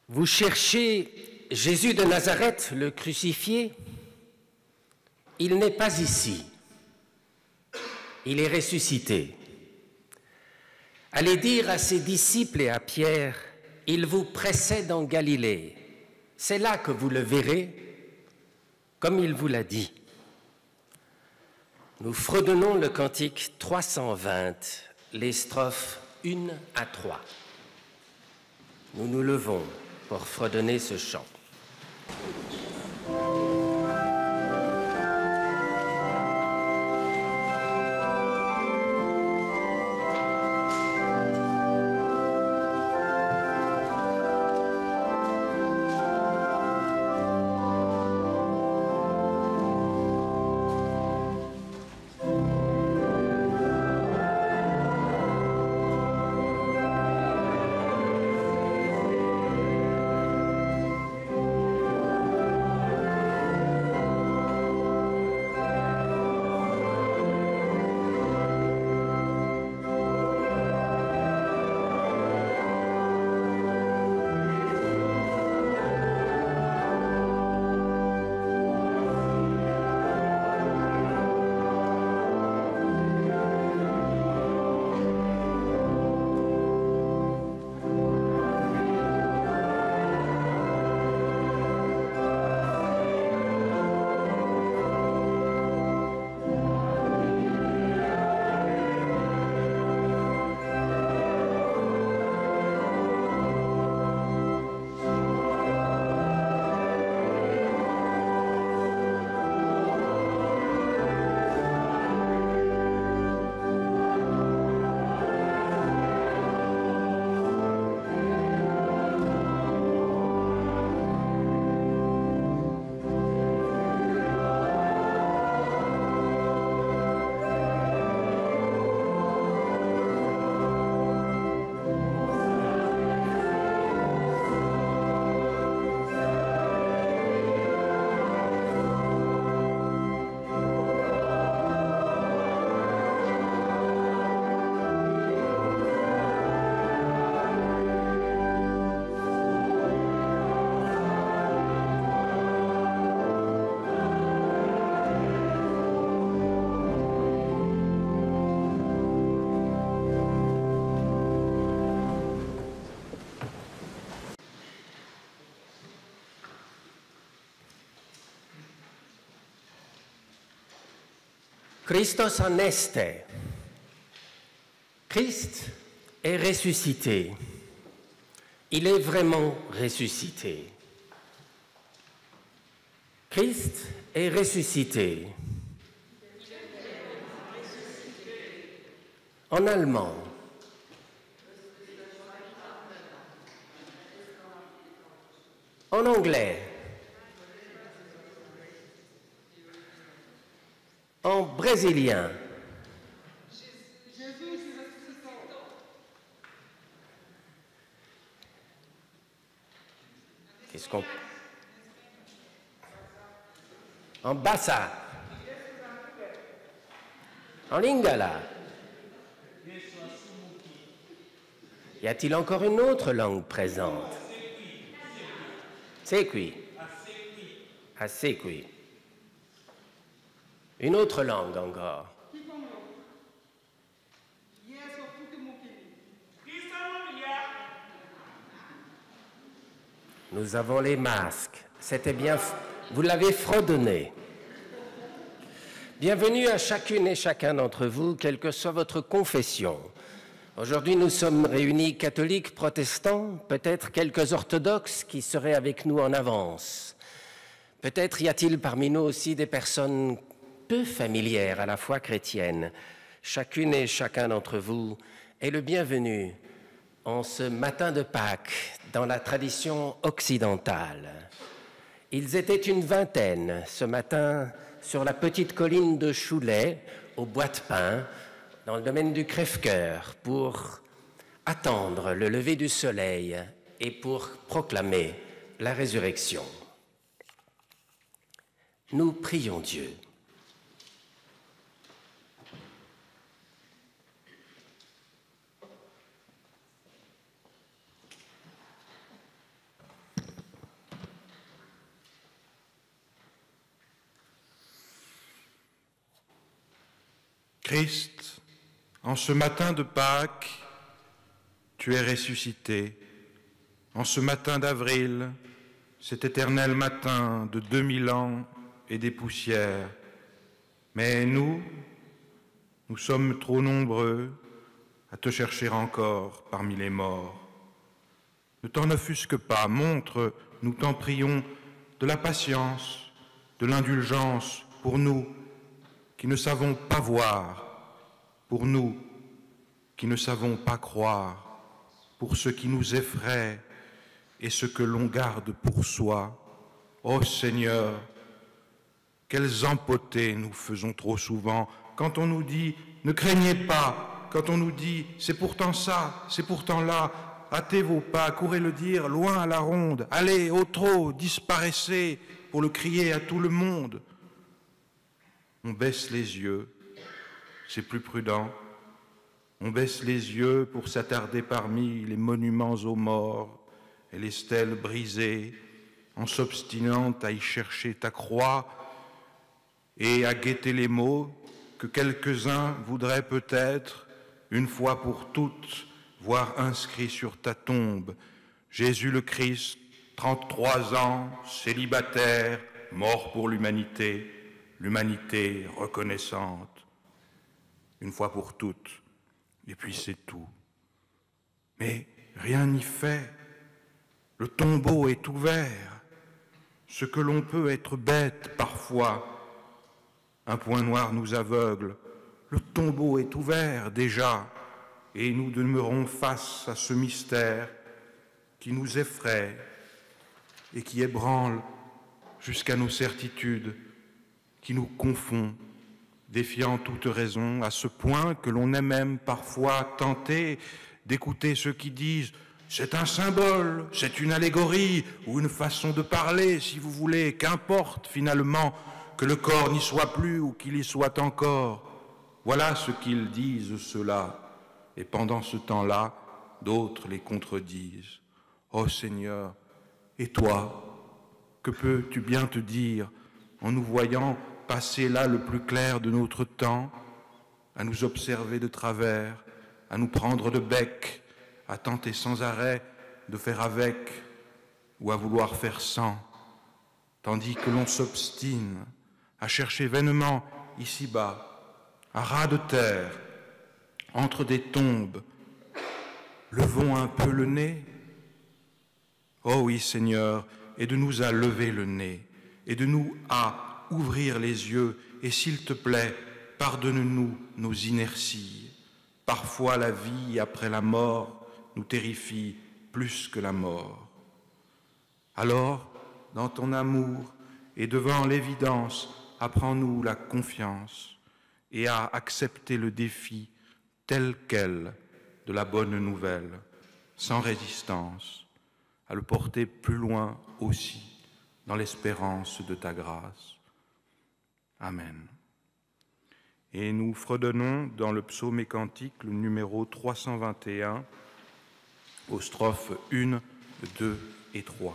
Vous cherchez Jésus de Nazareth, le crucifié? Il n'est pas ici. Il est ressuscité. Allez dire à ses disciples et à Pierre, il vous précède en Galilée. C'est là que vous le verrez, comme il vous l'a dit. Nous fredonnons le cantique 320, les strophes 1 à 3. Nous nous levons pour fredonner ce chant. Christos aneste. Christ est ressuscité. Il est vraiment ressuscité. Christ est ressuscité. En allemand. En anglais. En brésilien. Qu'est-ce qu'on... En bassa. En lingala. Y a-t-il encore une autre langue présente? Sequi. Asequi. Une autre langue encore. Nous avons les masques. C'était bien, vous l'avez fredonné. Bienvenue à chacune et chacun d'entre vous, quelle que soit votre confession. Aujourd'hui, nous sommes réunis catholiques, protestants, peut-être quelques orthodoxes qui seraient avec nous en avance. Peut-être y a-t-il parmi nous aussi des personnes peu familières à la foi chrétienne. Chacune et chacun d'entre vous est le bienvenu en ce matin de Pâques dans la tradition occidentale. Ils étaient une vingtaine ce matin sur la petite colline de Choulet, au Bois de Pin, dans le domaine du Crève-Cœur, pour attendre le lever du soleil et pour proclamer la résurrection. Nous prions Dieu. Christ, en ce matin de Pâques, tu es ressuscité. En ce matin d'avril, cet éternel matin de 2000 ans et des poussières. Mais nous sommes trop nombreux à te chercher encore parmi les morts. Ne t'en offusque pas, montre, nous t'en prions, de la patience, de l'indulgence pour nous qui ne savons pas voir, pour nous qui ne savons pas croire, pour ce qui nous effraie et ce que l'on garde pour soi. Ô Seigneur, quelles empotées nous faisons trop souvent quand on nous dit « ne craignez pas », quand on nous dit « c'est pourtant ça, c'est pourtant là », hâtez vos pas, courez le dire loin à la ronde, allez au trot, disparaissez pour le crier à tout le monde. On baisse les yeux, c'est plus prudent. On baisse les yeux pour s'attarder parmi les monuments aux morts et les stèles brisées, en s'obstinant à y chercher ta croix et à guetter les mots que quelques-uns voudraient peut-être, une fois pour toutes, voir inscrits sur ta tombe. Jésus le Christ, 33 ans, célibataire, mort pour l'humanité, l'humanité reconnaissante, une fois pour toutes, et puis c'est tout. Mais rien n'y fait. Le tombeau est ouvert. Ce que l'on peut être bête parfois, un point noir nous aveugle. Le tombeau est ouvert déjà, et nous demeurons face à ce mystère qui nous effraie et qui ébranle jusqu'à nos certitudes, qui nous confond, défiant toute raison, à ce point que l'on est même parfois tenté d'écouter ceux qui disent « c'est un symbole, c'est une allégorie ou une façon de parler, si vous voulez, qu'importe finalement que le corps n'y soit plus ou qu'il y soit encore. » Voilà ce qu'ils disent, ceux-là. Et pendant ce temps-là, d'autres les contredisent. Ô Seigneur, et toi, que peux-tu bien te dire en nous voyant passer là le plus clair de notre temps, à nous observer de travers, à nous prendre de bec, à tenter sans arrêt de faire avec ou à vouloir faire sans, tandis que l'on s'obstine à chercher vainement ici-bas, à ras de terre, entre des tombes, levons un peu le nez. Oh oui, Seigneur, aide-nous à lever le nez, aide-nous à ouvrir les yeux, et s'il te plaît, pardonne-nous nos inerties. Parfois la vie après la mort nous terrifie plus que la mort. Alors, dans ton amour et devant l'évidence, apprends-nous la confiance et à accepter le défi tel quel de la bonne nouvelle, sans résistance, à le porter plus loin aussi, dans l'espérance de ta grâce. Amen. Et nous fredonnons dans le psaume et cantique le numéro 321, aux strophes 1, 2 et 3.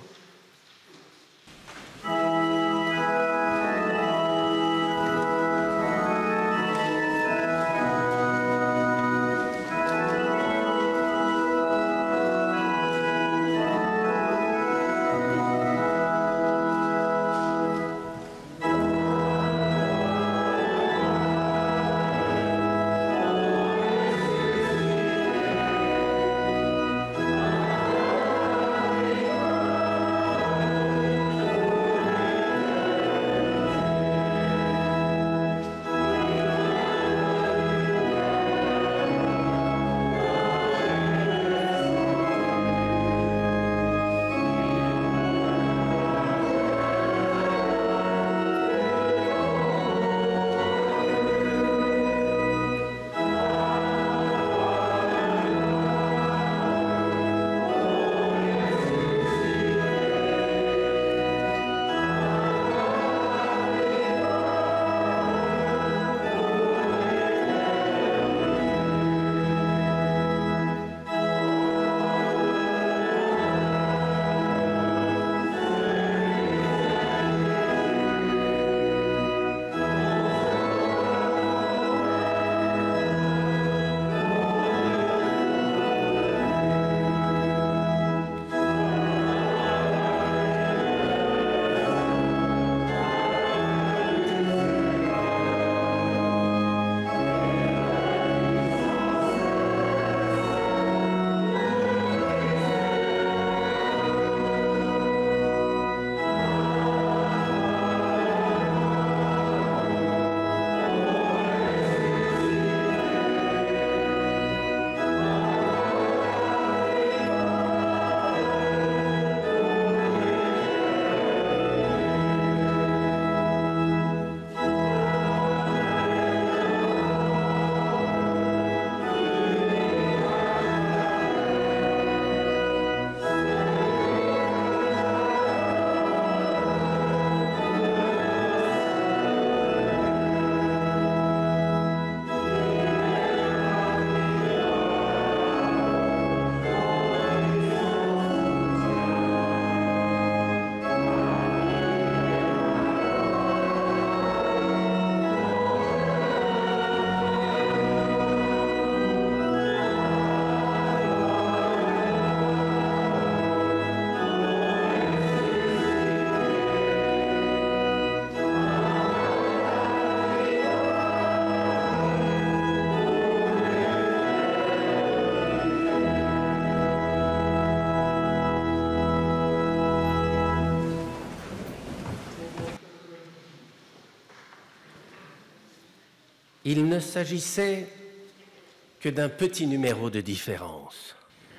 Il ne s'agissait que d'un petit numéro de différence.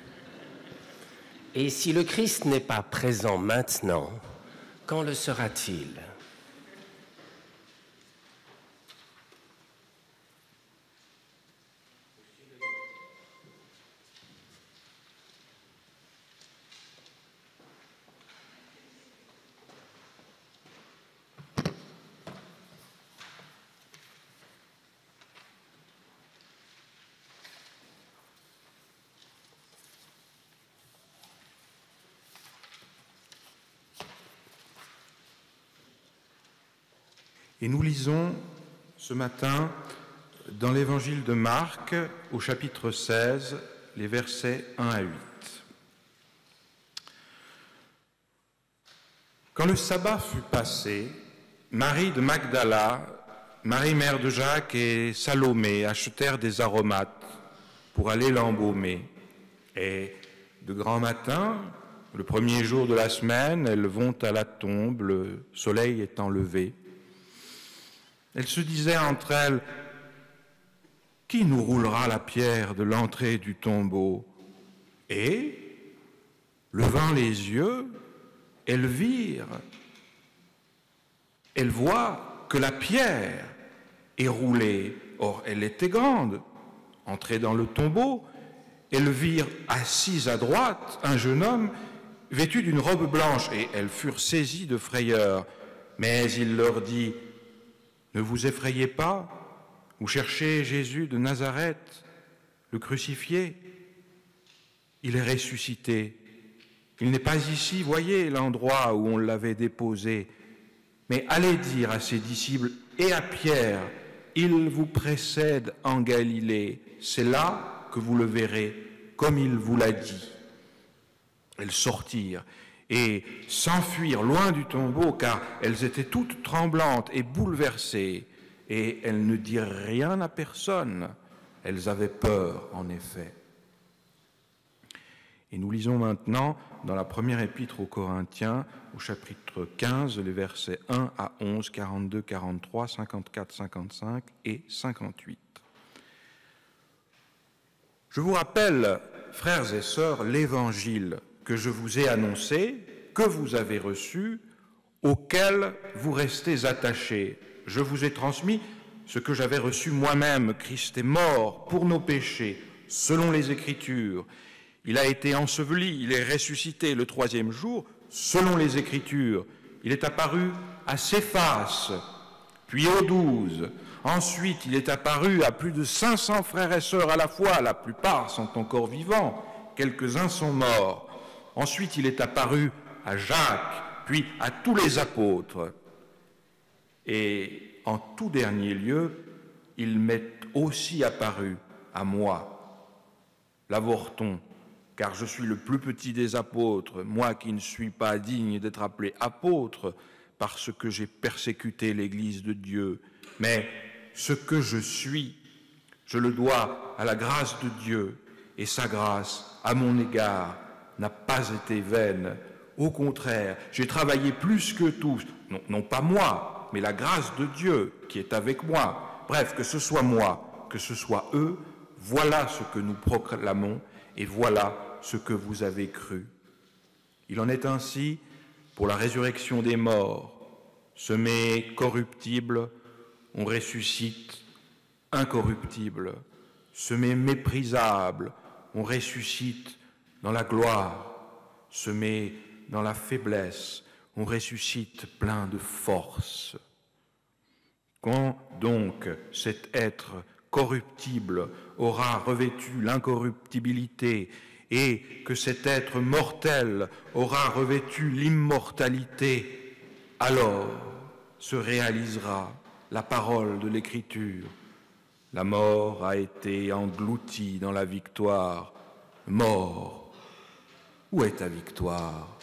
Et si le Christ n'est pas présent maintenant, quand le sera-t-il ? Et nous lisons ce matin dans l'évangile de Marc, au chapitre 16, les versets 1 à 8. Quand le sabbat fut passé, Marie de Magdala, Marie mère de Jacques et Salomé achetèrent des aromates pour aller l'embaumer. Et de grand matin, le premier jour de la semaine, elles vont à la tombe, le soleil étant levé. Elles se disaient entre elles, « Qui nous roulera la pierre de l'entrée du tombeau ?» Et, levant les yeux, elles voient que la pierre est roulée. Or, elle était grande. Entrées dans le tombeau, elles virent assis à droite un jeune homme vêtu d'une robe blanche, et elles furent saisies de frayeur. Mais il leur dit, « Ne vous effrayez pas, vous cherchez Jésus de Nazareth, le crucifié. Il est ressuscité. Il n'est pas ici, voyez l'endroit où on l'avait déposé. Mais allez dire à ses disciples et à Pierre, il vous précède en Galilée. C'est là que vous le verrez, comme il vous l'a dit. » Elles sortirent et s'enfuirent loin du tombeau, car elles étaient toutes tremblantes et bouleversées, et elles ne dirent rien à personne. Elles avaient peur, en effet. Et nous lisons maintenant dans la première épître aux Corinthiens, au chapitre 15, les versets 1 à 11, 42, 43, 54, 55 et 58. Je vous rappelle, frères et sœurs, l'évangile que je vous ai annoncé, que vous avez reçu, auquel vous restez attachés. Je vous ai transmis ce que j'avais reçu moi-même. Christ est mort pour nos péchés, selon les Écritures. Il a été enseveli, il est ressuscité le troisième jour, selon les Écritures. Il est apparu à Céphas, puis aux 12. Ensuite, il est apparu à plus de 500 frères et sœurs à la fois. La plupart sont encore vivants, quelques-uns sont morts. Ensuite, il est apparu à Jacques, puis à tous les apôtres. Et en tout dernier lieu, il m'est aussi apparu à moi. L'avorton, car je suis le plus petit des apôtres, moi qui ne suis pas digne d'être appelé apôtre, parce que j'ai persécuté l'Église de Dieu. Mais ce que je suis, je le dois à la grâce de Dieu, et sa grâce, à mon égard, n'a pas été vaine. Au contraire, j'ai travaillé plus que tous, non pas moi, mais la grâce de Dieu qui est avec moi. Bref, que ce soit moi, que ce soit eux, voilà ce que nous proclamons et voilà ce que vous avez cru. Il en est ainsi pour la résurrection des morts. Semés corruptibles, on ressuscite incorruptible. Semés méprisables, on ressuscite dans la gloire. Semés dans la faiblesse, on ressuscite plein de force. Quand donc cet être corruptible aura revêtu l'incorruptibilité et que cet être mortel aura revêtu l'immortalité, alors se réalisera la parole de l'Écriture. La mort a été engloutie dans la victoire. Mort, où est ta victoire?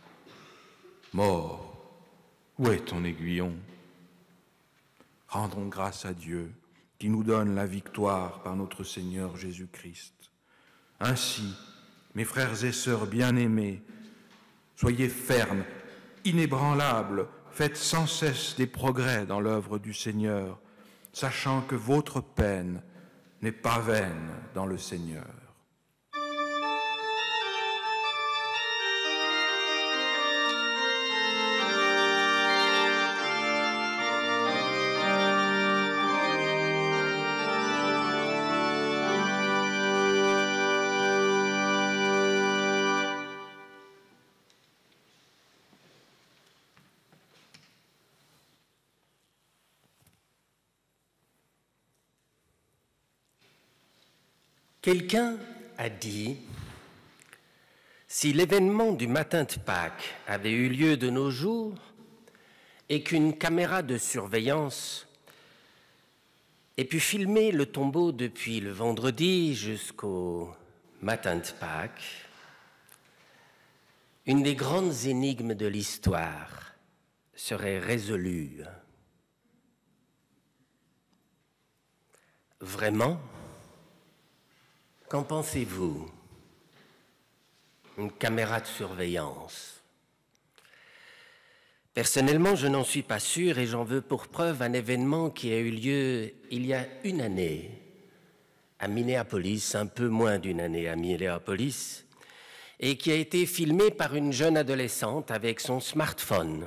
Mort, où est ton aiguillon? Rendons grâce à Dieu qui nous donne la victoire par notre Seigneur Jésus-Christ. Ainsi, mes frères et sœurs bien-aimés, soyez fermes, inébranlables, faites sans cesse des progrès dans l'œuvre du Seigneur. sachant que votre peine n'est pas vaine dans le Seigneur. Quelqu'un a dit, si l'événement du matin de Pâques avait eu lieu de nos jours et qu'une caméra de surveillance ait pu filmer le tombeau depuis le vendredi jusqu'au matin de Pâques, une des grandes énigmes de l'histoire serait résolue. Vraiment ? Qu'en pensez-vous? Une caméra de surveillance. Personnellement, je n'en suis pas sûr et j'en veux pour preuve un événement qui a eu lieu il y a une année à Minneapolis, un peu moins d'une année à Minneapolis, et qui a été filmé par une jeune adolescente avec son smartphone.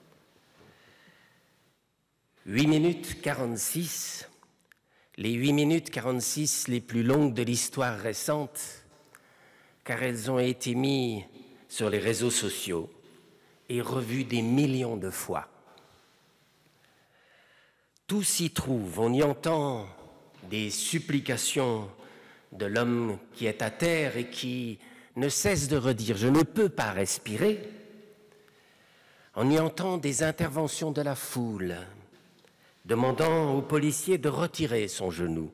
8 minutes 46. Les 8 minutes 46 les plus longues de l'histoire récente, car elles ont été mises sur les réseaux sociaux et revues des millions de fois. Tout s'y trouve, on y entend des supplications de l'homme qui est à terre et qui ne cesse de redire « je ne peux pas respirer ». On y entend des interventions de la foule, demandant au policier de retirer son genou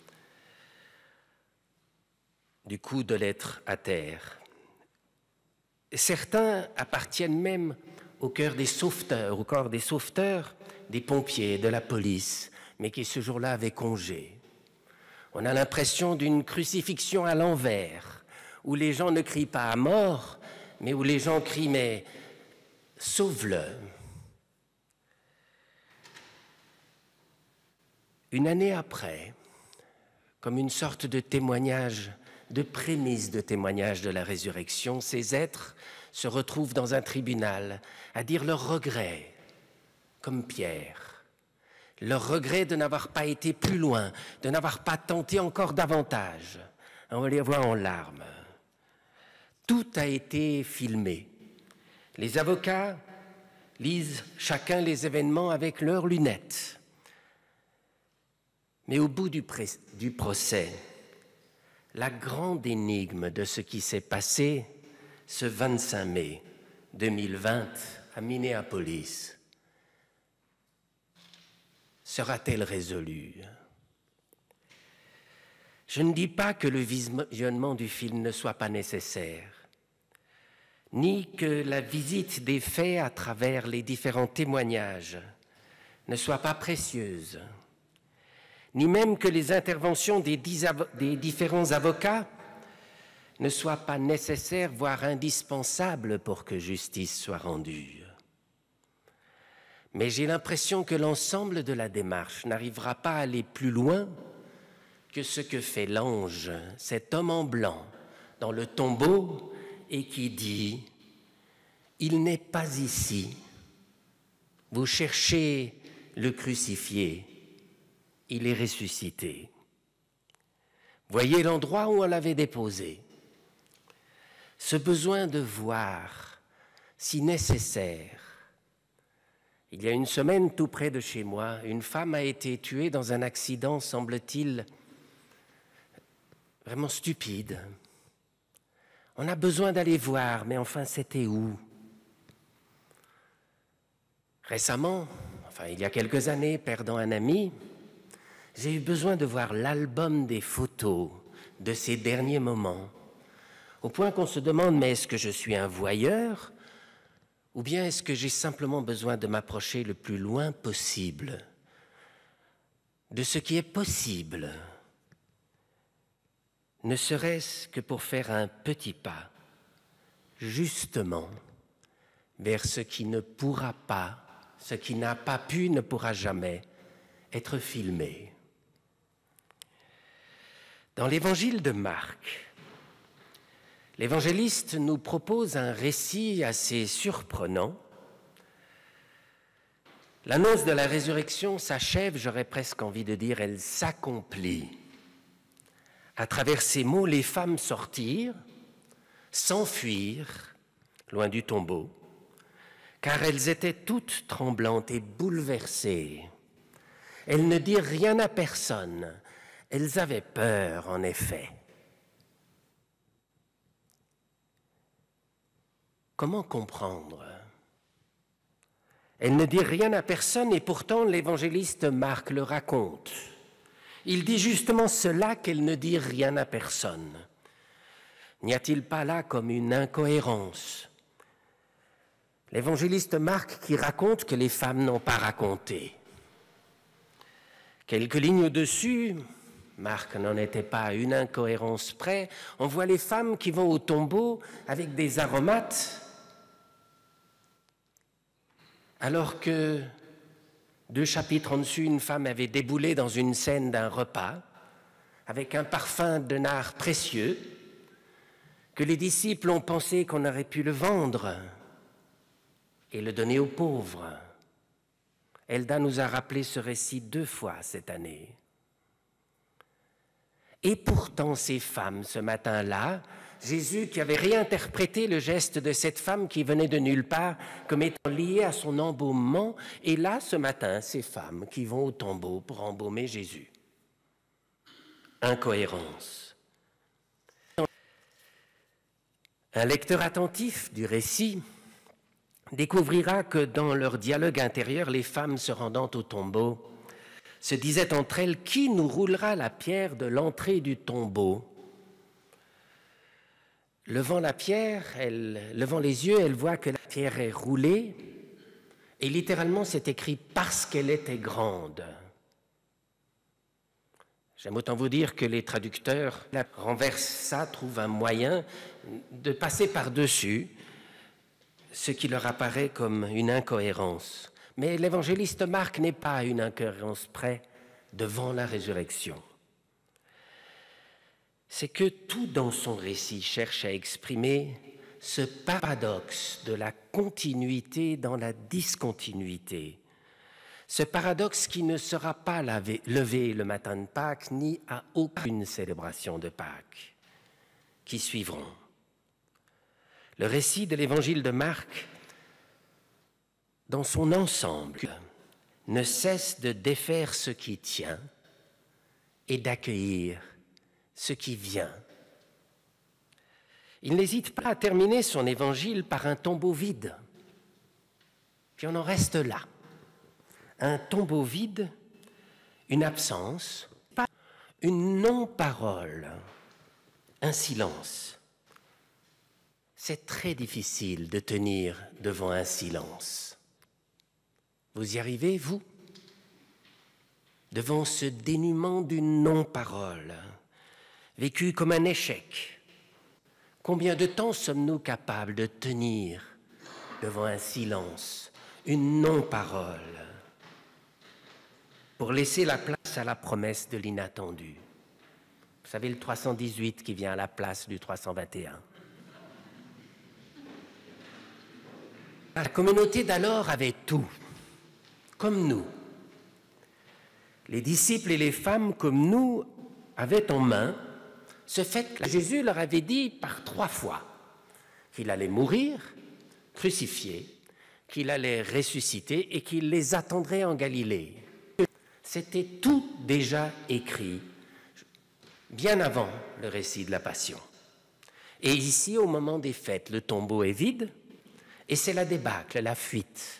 du coup de l'être à terre. Certains appartiennent même au corps des sauveteurs, des pompiers, de la police, mais qui ce jour-là avaient congé. On a l'impression d'une crucifixion à l'envers, où les gens ne crient pas à mort, mais où les gens crient « mais sauve-le ». Une année après, comme une sorte de témoignage, de prémisse de témoignage de la résurrection, ces êtres se retrouvent dans un tribunal à dire leur regret, comme Pierre, leur regret de n'avoir pas été plus loin, de n'avoir pas tenté encore davantage. On va les voir en larmes. Tout a été filmé. Les avocats lisent chacun les événements avec leurs lunettes. Mais au bout du procès, la grande énigme de ce qui s'est passé ce 25 mai 2020 à Minneapolis sera-t-elle résolue? Je ne dis pas que le visionnement du film ne soit pas nécessaire, ni que la visite des faits à travers les différents témoignages ne soit pas précieuse, ni même que les interventions des différents avocats ne soient pas nécessaires, voire indispensables pour que justice soit rendue. Mais j'ai l'impression que l'ensemble de la démarche n'arrivera pas à aller plus loin que ce que fait l'ange, cet homme en blanc, dans le tombeau, et qui dit « Il n'est pas ici. Vous cherchez le crucifié. Il est ressuscité. » Voyez l'endroit où on l'avait déposé. Ce besoin de voir, si nécessaire. Il y a une semaine, tout près de chez moi, une femme a été tuée dans un accident, semble-t-il, vraiment stupide. On a besoin d'aller voir, mais enfin, c'était où? Récemment, il y a quelques années, perdant un ami, j'ai eu besoin de voir l'album des photos de ces derniers moments, au point qu'on se demande, mais est-ce que je suis un voyeur ou bien est-ce que j'ai simplement besoin de m'approcher le plus loin possible de ce qui est possible, ne serait-ce que pour faire un petit pas, justement, vers ce qui ne pourra pas, ce qui n'a pas pu, ne pourra jamais être filmé. Dans l'évangile de Marc, l'évangéliste nous propose un récit assez surprenant. L'annonce de la résurrection s'achève, j'aurais presque envie de dire, elle s'accomplit. À travers ces mots, les femmes sortirent, s'enfuirent, loin du tombeau, car elles étaient toutes tremblantes et bouleversées. Elles ne dirent rien à personne. Elles avaient peur, en effet. Comment comprendre? Elles ne dirent rien à personne et pourtant l'évangéliste Marc le raconte. Il dit justement cela, qu'elles ne dirent rien à personne. N'y a-t-il pas là comme une incohérence? L'évangéliste Marc qui raconte que les femmes n'ont pas raconté. Quelques lignes au-dessus, Marc n'en était pas à une incohérence près, on voit les femmes qui vont au tombeau avec des aromates, alors que 2 chapitres en dessus, une femme avait déboulé dans une scène d'un repas avec un parfum de nard précieux que les disciples ont pensé qu'on aurait pu le vendre et le donner aux pauvres. Elda nous a rappelé ce récit 2 fois cette année. Et pourtant, ces femmes, ce matin-là, Jésus qui avait réinterprété le geste de cette femme qui venait de nulle part comme étant lié à son embaumement, et là, ce matin, ces femmes qui vont au tombeau pour embaumer Jésus. Incohérence. Un lecteur attentif du récit découvrira que dans leur dialogue intérieur, les femmes se rendant au tombeau se disaient entre elles « Qui nous roulera la pierre de l'entrée du tombeau ?» Levant la pierre, levant les yeux, elle voit que la pierre est roulée et littéralement c'est écrit « parce qu'elle était grande ». J'aime autant vous dire que les traducteurs renversent ça, trouvent un moyen de passer par-dessus ce qui leur apparaît comme une incohérence. Mais l'évangéliste Marc n'est pas à une incohérence près devant la résurrection. C'est que tout dans son récit cherche à exprimer ce paradoxe de la continuité dans la discontinuité. Ce paradoxe qui ne sera pas levé le matin de Pâques ni à aucune célébration de Pâques qui suivront. Le récit de l'évangile de Marc, dans son ensemble, ne cesse de défaire ce qui tient et d'accueillir ce qui vient. Il n'hésite pas à terminer son évangile par un tombeau vide. Puis on en reste là. Un tombeau vide, une absence, une non-parole, un silence. C'est très difficile de tenir devant un silence. Vous y arrivez, vous? Devant ce dénuement d'une non-parole, vécu comme un échec. Combien de temps sommes-nous capables de tenir devant un silence, une non-parole, pour laisser la place à la promesse de l'inattendu? Vous savez, le 318 qui vient à la place du 321. La communauté d'alors avait tout, comme nous. Les disciples et les femmes, comme nous, avaient en main ce fait que Jésus leur avait dit par 3 fois qu'il allait mourir, crucifié, qu'il allait ressusciter et qu'il les attendrait en Galilée. C'était tout déjà écrit, bien avant le récit de la Passion. Et ici, au moment des fêtes, le tombeau est vide et c'est la débâcle, la fuite.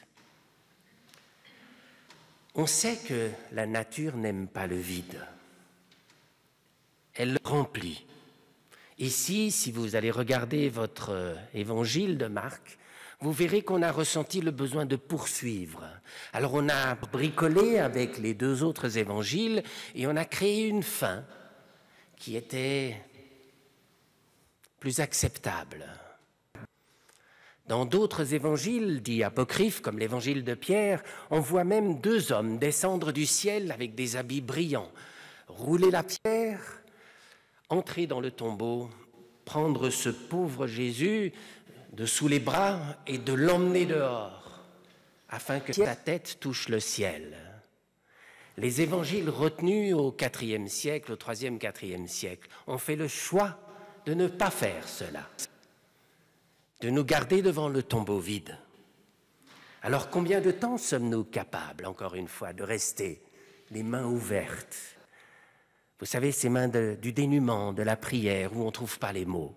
On sait que la nature n'aime pas le vide. Elle le remplit. Ici, si vous allez regarder votre évangile de Marc, vous verrez qu'on a ressenti le besoin de poursuivre. Alors on a bricolé avec les 2 autres évangiles et on a créé une fin qui était plus acceptable. Dans d'autres évangiles, dits apocryphes, comme l'évangile de Pierre, on voit même 2 hommes descendre du ciel avec des habits brillants, rouler la pierre, entrer dans le tombeau, prendre ce pauvre Jésus de sous les bras et de l'emmener dehors, afin que sa tête touche le ciel. Les évangiles retenus au IVe siècle, au IIIe, IVe siècle, ont fait le choix de ne pas faire cela, de nous garder devant le tombeau vide. Alors combien de temps sommes-nous capables, encore une fois, de rester les mains ouvertes? Vous savez, ces mains du dénuement, de la prière, où on ne trouve pas les mots.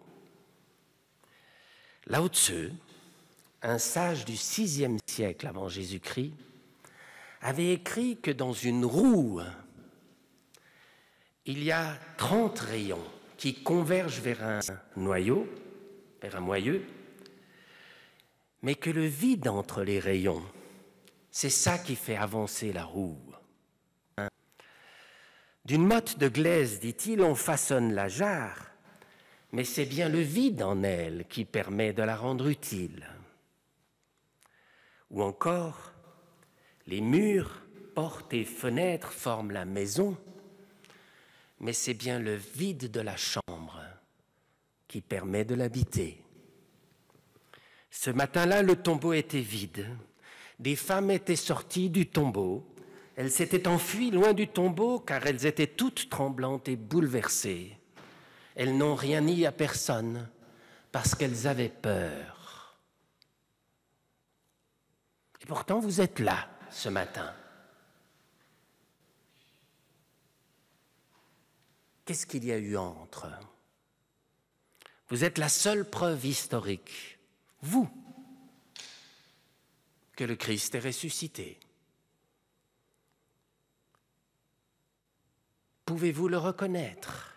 Lao Tzu, un sage du VIe siècle avant Jésus-Christ, avait écrit que dans une roue, il y a 30 rayons qui convergent vers un noyau, vers un moyeu, mais que le vide entre les rayons, c'est ça qui fait avancer la roue. D'une motte de glaise, dit-il, on façonne la jarre, mais c'est bien le vide en elle qui permet de la rendre utile. Ou encore, les murs, portes et fenêtres forment la maison, mais c'est bien le vide de la chambre qui permet de l'habiter. Ce matin-là, le tombeau était vide. Des femmes étaient sorties du tombeau. Elles s'étaient enfuies loin du tombeau car elles étaient toutes tremblantes et bouleversées. Elles n'ont rien dit à personne parce qu'elles avaient peur. Et pourtant, vous êtes là ce matin. Qu'est-ce qu'il y a eu entre? Vous êtes la seule preuve historique, vous, que le Christ est ressuscité. Pouvez-vous le reconnaître?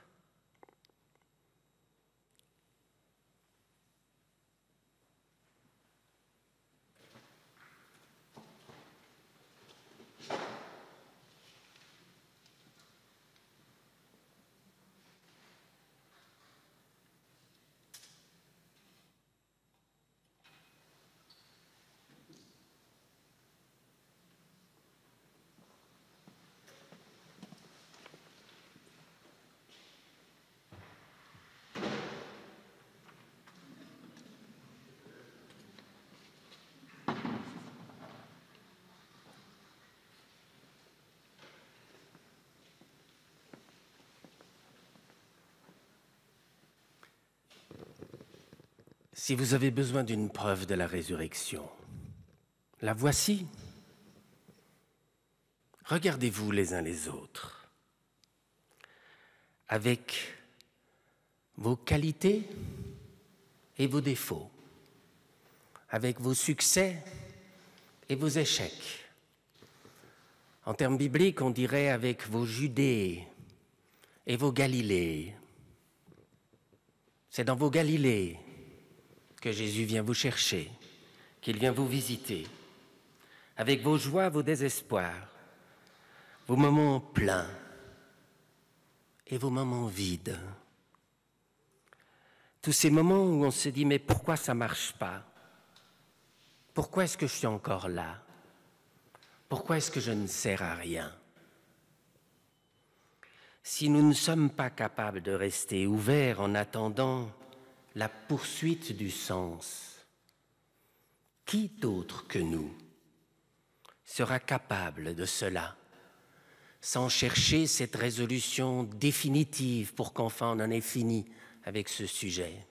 Si vous avez besoin d'une preuve de la résurrection, la voici. Regardez-vous les uns les autres, avec vos qualités et vos défauts, avec vos succès et vos échecs. En termes bibliques, on dirait avec vos Judées et vos Galilées. C'est dans vos Galilées que Jésus vient vous chercher, qu'il vient vous visiter, avec vos joies, vos désespoirs, vos moments pleins et vos moments vides. Tous ces moments où on se dit « mais pourquoi ça ne marche pas? Pourquoi est-ce que je suis encore là? Pourquoi est-ce que je ne sers à rien ?» Si nous ne sommes pas capables de rester ouverts en attendant la poursuite du sens, qui d'autre que nous sera capable de cela, sans chercher cette résolution définitive pour qu'enfin on en ait fini avec ce sujet?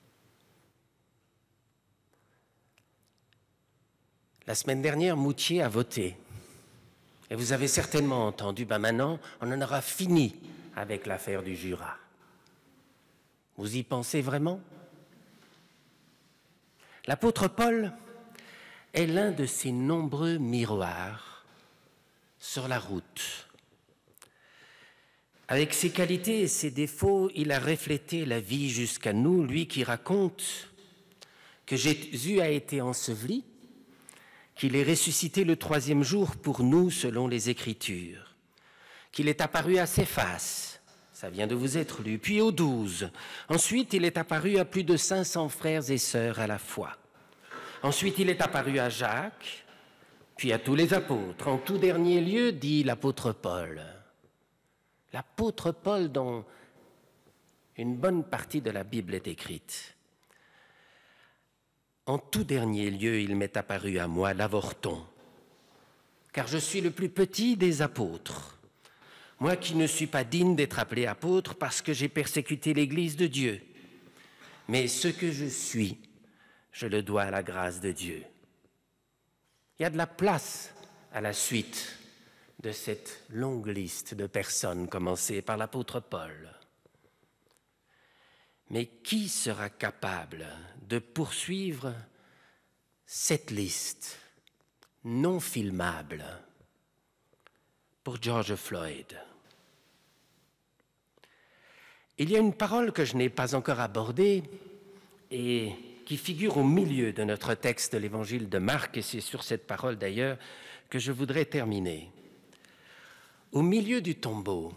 La semaine dernière, Moutier a voté. Et vous avez certainement entendu, maintenant, on en aura fini avec l'affaire du Jura. Vous y pensez vraiment? L'apôtre Paul est l'un de ces nombreux miroirs sur la route. Avec ses qualités et ses défauts, il a reflété la vie jusqu'à nous, lui qui raconte que Jésus a été enseveli, qu'il est ressuscité le 3e jour pour nous selon les Écritures, qu'il est apparu à Céphas, ça vient de vous être lu, puis aux 12. Ensuite, il est apparu à plus de 500 frères et sœurs à la fois. Ensuite, il est apparu à Jacques, puis à tous les apôtres. En tout dernier lieu, dit l'apôtre Paul. L'apôtre Paul dont une bonne partie de la Bible est écrite. En tout dernier lieu, il m'est apparu à moi, l'avorton, car je suis le plus petit des apôtres. Moi qui ne suis pas digne d'être appelé apôtre parce que j'ai persécuté l'Église de Dieu. Mais ce que je suis, je le dois à la grâce de Dieu. Il y a de la place à la suite de cette longue liste de personnes commencée par l'apôtre Paul. Mais qui sera capable de poursuivre cette liste non filmable pour George Floyd? Il y a une parole que je n'ai pas encore abordée et qui figure au milieu de notre texte de l'Évangile de Marc, et c'est sur cette parole d'ailleurs que je voudrais terminer. Au milieu du tombeau,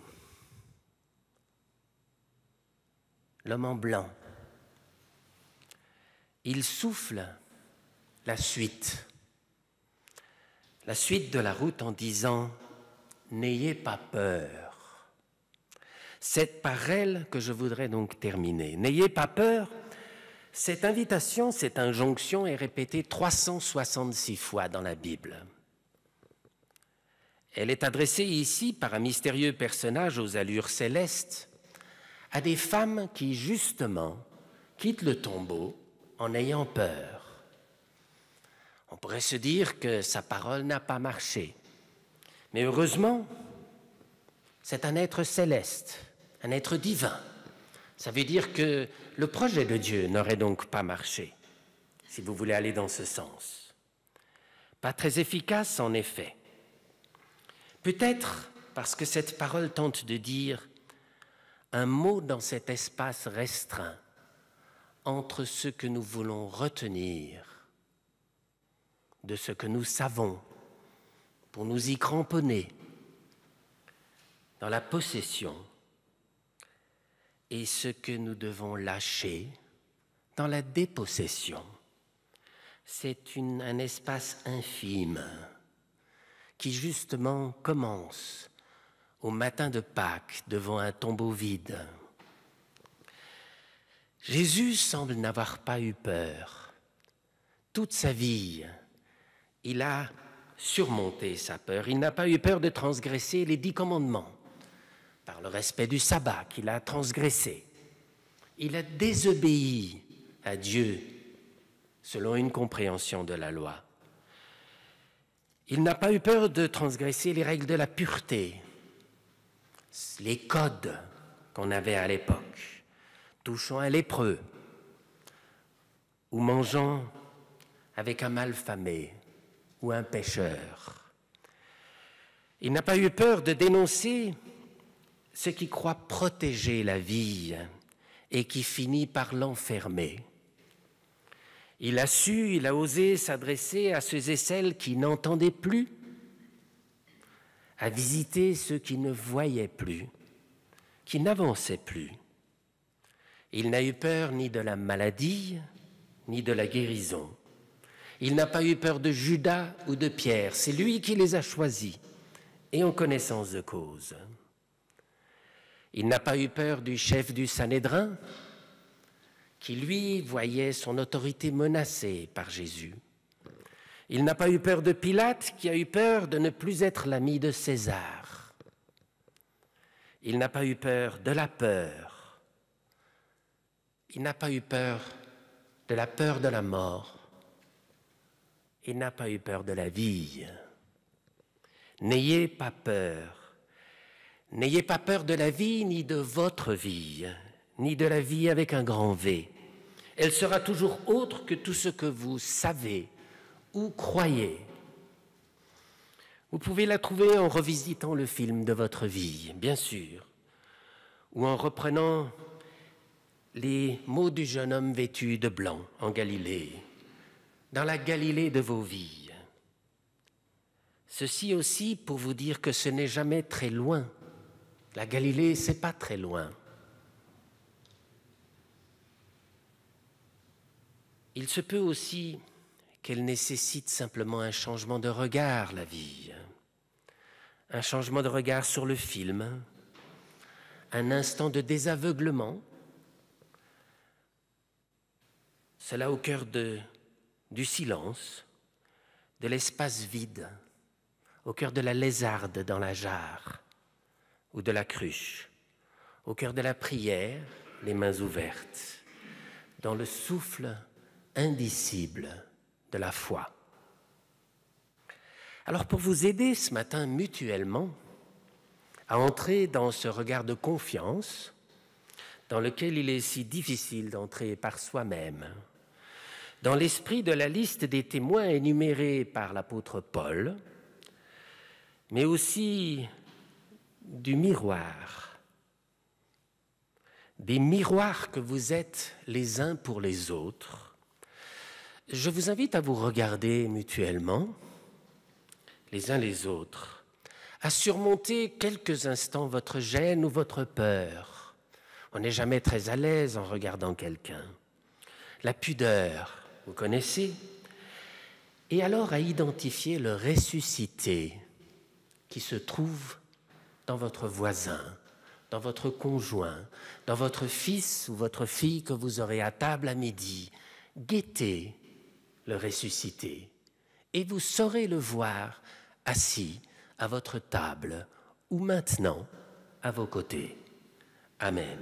l'homme en blanc, il souffle la suite de la route en disant « N'ayez pas peur ». C'est par elle que je voudrais donc terminer. N'ayez pas peur, cette invitation, cette injonction est répétée 366 fois dans la Bible. Elle est adressée ici par un mystérieux personnage aux allures célestes à des femmes qui, justement, quittent le tombeau en ayant peur. On pourrait se dire que sa parole n'a pas marché. Mais heureusement, c'est un être céleste, un être divin. Ça veut dire que le projet de Dieu n'aurait donc pas marché, si vous voulez aller dans ce sens. Pas très efficace, en effet. Peut-être parce que cette parole tente de dire un mot dans cet espace restreint entre ce que nous voulons retenir de ce que nous savons pour nous y cramponner dans la possession et ce que nous devons lâcher dans la dépossession. C'est un espace infime qui justement commence au matin de Pâques devant un tombeau vide. Jésus semble n'avoir pas eu peur. Toute sa vie, il a surmonté sa peur. Il n'a pas eu peur de transgresser les 10 commandements par le respect du sabbat qu'il a transgressé. Il a désobéi à Dieu selon une compréhension de la loi. Il n'a pas eu peur de transgresser les règles de la pureté, les codes qu'on avait à l'époque, touchant un lépreux ou mangeant avec un malfamé ou un pécheur. Il n'a pas eu peur de dénoncer ce qui croit protéger la vie et qui finit par l'enfermer. Il a osé s'adresser à ceux et celles qui n'entendaient plus, à visiter ceux qui ne voyaient plus, qui n'avançaient plus. Il n'a eu peur ni de la maladie, ni de la guérison. Il n'a pas eu peur de Judas ou de Pierre, c'est lui qui les a choisis, et en connaissance de cause. Il n'a pas eu peur du chef du Sanhédrin, qui lui voyait son autorité menacée par Jésus. Il n'a pas eu peur de Pilate, qui a eu peur de ne plus être l'ami de César. Il n'a pas eu peur de la peur. Il n'a pas eu peur de la peur de la mort. Il n'a pas eu peur de la vie. N'ayez pas peur. N'ayez pas peur de la vie, ni de votre vie, ni de la vie avec un grand V. Elle sera toujours autre que tout ce que vous savez ou croyez. Vous pouvez la trouver en revisitant le film de votre vie, bien sûr, ou en reprenant les mots du jeune homme vêtu de blanc en Galilée, dans la Galilée de vos vies. Ceci aussi pour vous dire que ce n'est jamais très loin. La Galilée, c'est pas très loin. Il se peut aussi qu'elle nécessite simplement un changement de regard, la vie. Un changement de regard sur le film, un instant de désaveuglement, cela au cœur du silence, de l'espace vide, au cœur de la lézarde dans la jarre ou de la cruche, au cœur de la prière, les mains ouvertes, dans le souffle indicible de la foi. Alors pour vous aider ce matin mutuellement à entrer dans ce regard de confiance dans lequel il est si difficile d'entrer par soi-même, dans l'esprit de la liste des témoins énumérés par l'apôtre Paul, mais aussi du miroir, des miroirs que vous êtes les uns pour les autres, je vous invite à vous regarder mutuellement, les uns les autres, à surmonter quelques instants votre gêne ou votre peur. On n'est jamais très à l'aise en regardant quelqu'un. La pudeur, vous connaissez? Et alors à identifier le ressuscité qui se trouve dans votre voisin, dans votre conjoint, dans votre fils ou votre fille que vous aurez à table à midi. Guettez le ressuscité et vous saurez le voir assis à votre table ou maintenant à vos côtés. Amen.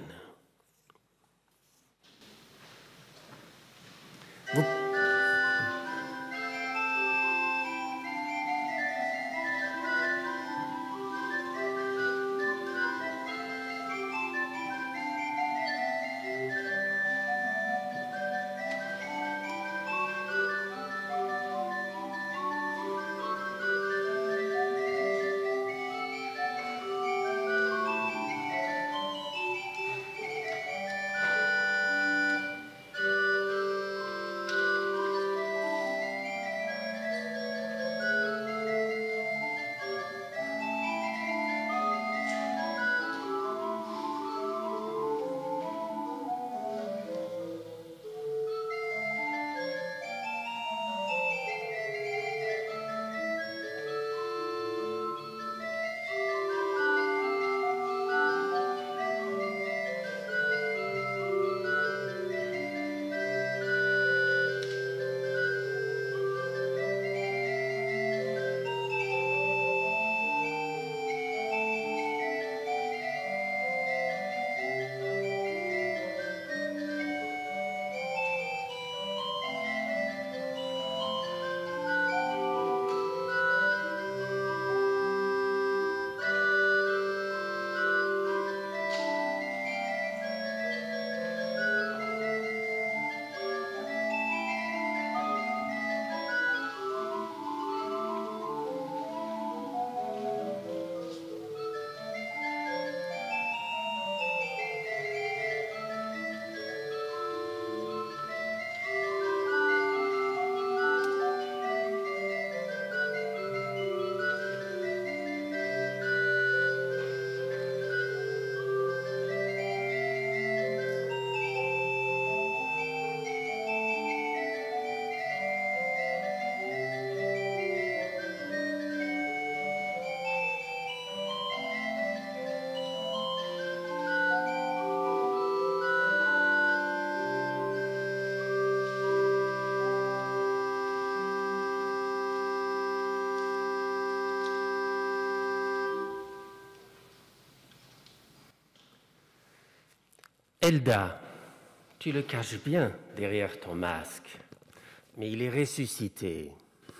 Elda, tu le caches bien derrière ton masque, mais il est ressuscité.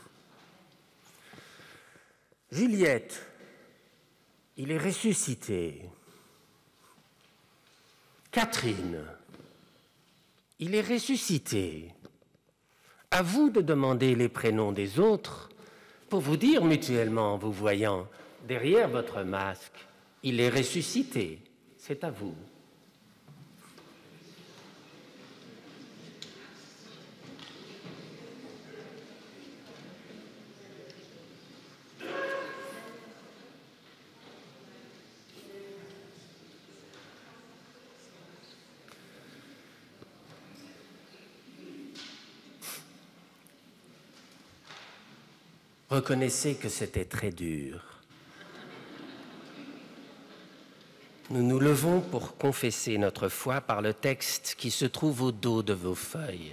Juliette, il est ressuscité. Catherine, il est ressuscité. À vous de demander les prénoms des autres pour vous dire mutuellement, en vous voyant derrière votre masque, il est ressuscité. C'est à vous. Reconnaissez que c'était très dur. Nous nous levons pour confesser notre foi par le texte qui se trouve au dos de vos feuilles.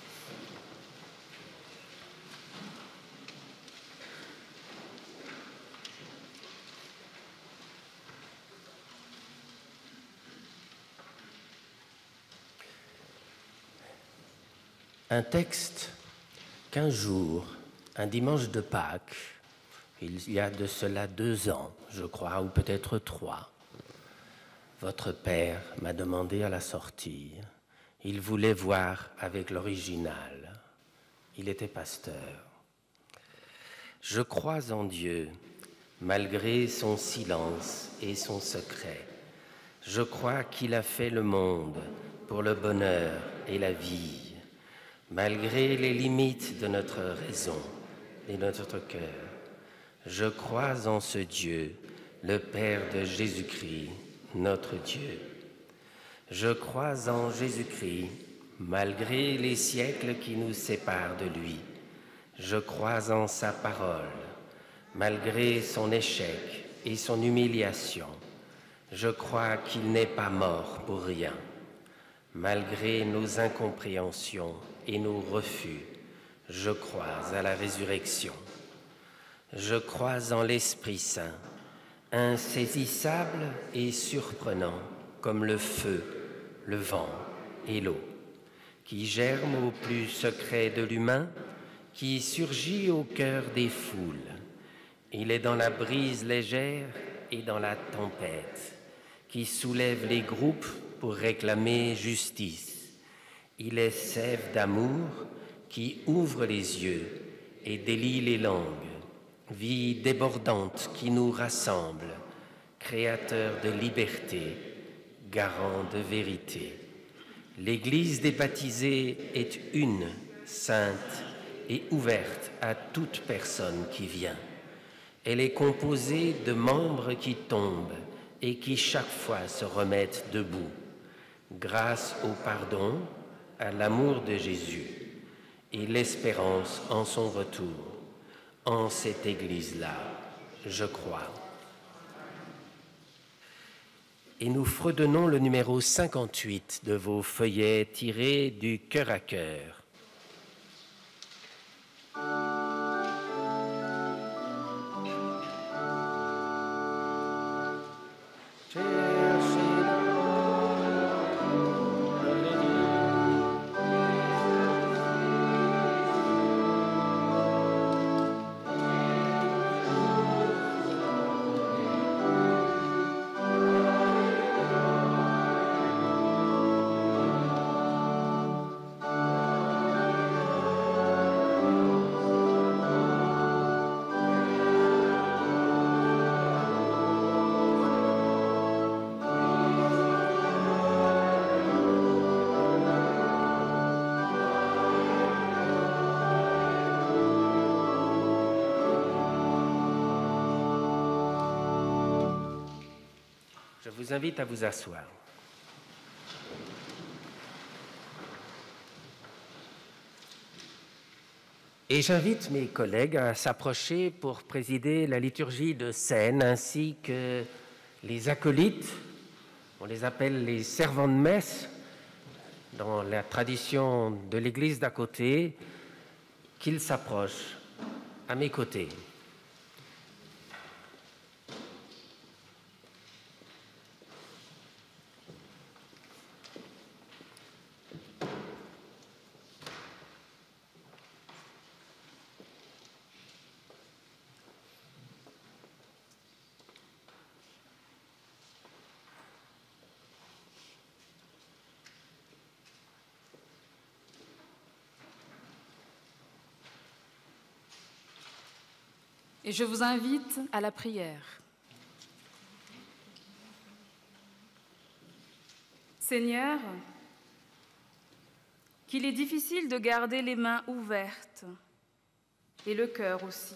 Un texte qu'un jour, un dimanche de Pâques, il y a de cela 2 ans, je crois, ou peut-être 3, votre père m'a demandé à la sortie. Il voulait voir avec l'original. Il était pasteur. Je crois en Dieu, malgré son silence et son secret. Je crois qu'il a fait le monde pour le bonheur et la vie. Malgré les limites de notre raison et de notre cœur, je crois en ce Dieu, le Père de Jésus-Christ, notre Dieu. Je crois en Jésus-Christ, malgré les siècles qui nous séparent de lui. Je crois en sa parole, malgré son échec et son humiliation. Je crois qu'il n'est pas mort pour rien. Malgré nos incompréhensions et nos refus, je crois à la résurrection. Je crois en l'Esprit Saint, insaisissable et surprenant comme le feu, le vent et l'eau, qui germe au plus secret de l'humain, qui surgit au cœur des foules. Il est dans la brise légère et dans la tempête, qui soulève les groupes pour réclamer justice. Il est sève d'amour qui ouvre les yeux et délie les langues, vie débordante qui nous rassemble, créateur de liberté, garant de vérité. L'Église des baptisés est une, sainte et ouverte à toute personne qui vient. Elle est composée de membres qui tombent et qui chaque fois se remettent debout, grâce au pardon, à l'amour de Jésus et l'espérance en son retour. En cette Église-là, je crois. Et nous fredonnons le numéro 58 de vos feuillets tirés du Cœur à cœur. Je vous invite à vous asseoir. Et j'invite mes collègues à s'approcher pour présider la liturgie de scène ainsi que les acolytes, on les appelle les servants de messe, dans la tradition de l'église d'à côté, qu'ils s'approchent à mes côtés. Et je vous invite à la prière. Seigneur, qu'il est difficile de garder les mains ouvertes et le cœur aussi.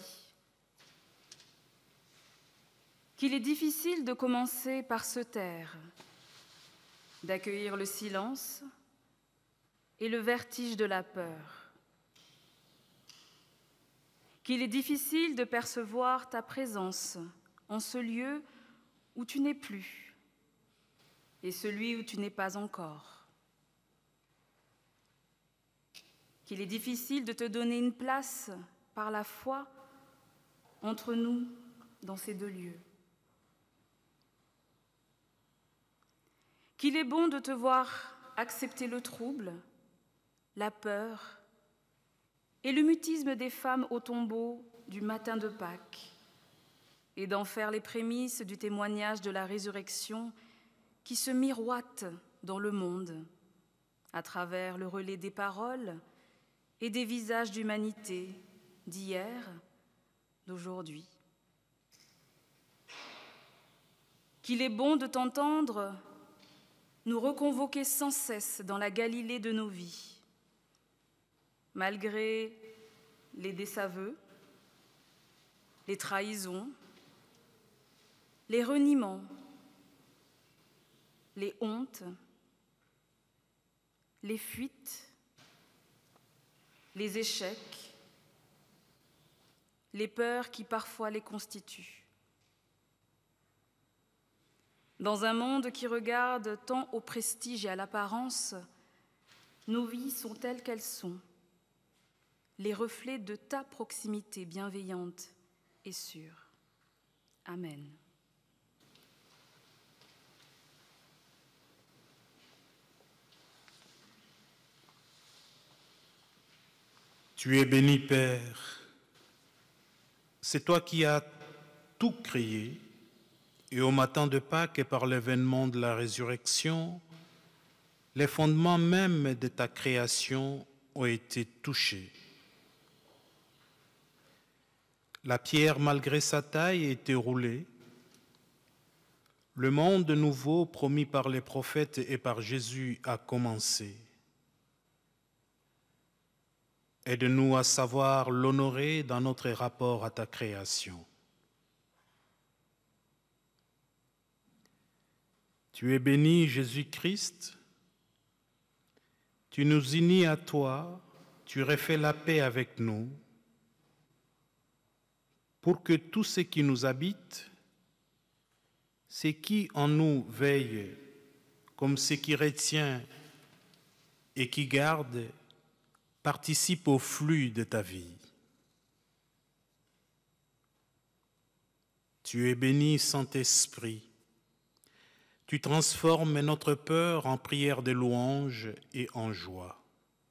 Qu'il est difficile de commencer par se taire, d'accueillir le silence et le vertige de la peur. qu'il est difficile de percevoir ta présence en ce lieu où tu n'es plus et celui où tu n'es pas encore. Qu'il est difficile de te donner une place par la foi entre nous dans ces deux lieux. Qu'il est bon de te voir accepter le trouble, la peur et le mutisme des femmes au tombeau du matin de Pâques et d'en faire les prémices du témoignage de la résurrection qui se miroite dans le monde à travers le relais des paroles et des visages d'humanité d'hier, d'aujourd'hui. Qu'il est bon de t'entendre nous reconvoquer sans cesse dans la Galilée de nos vies, malgré les désaveux, les trahisons, les reniements, les hontes, les fuites, les échecs, les peurs qui parfois les constituent. Dans un monde qui regarde tant au prestige et à l'apparence, nos vies sont telles qu'elles sont, les reflets de ta proximité bienveillante et sûre. Amen. Tu es béni, Père. C'est toi qui as tout créé, et au matin de Pâques et par l'événement de la résurrection, les fondements même de ta création ont été touchés. La pierre, malgré sa taille, a été roulée. Le monde nouveau promis par les prophètes et par Jésus a commencé. Aide-nous à savoir l'honorer dans notre rapport à ta création. Tu es béni, Jésus-Christ. Tu nous unis à toi, tu refais la paix avec nous, pour que tout ce qui nous habite, ce qui en nous veille, comme ce qui retient et qui garde, participe au flux de ta vie. Tu es béni, Saint-Esprit. Tu transformes notre peur en prière de louange et en joie.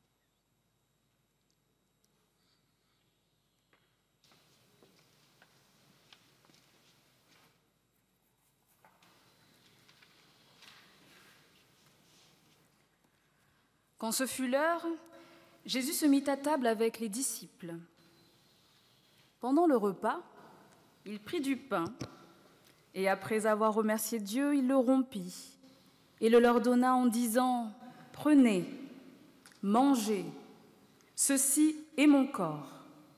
Quand ce fut l'heure, Jésus se mit à table avec les disciples. Pendant le repas, il prit du pain et après avoir remercié Dieu, il le rompit et le leur donna en disant « Prenez, mangez, ceci est mon corps. »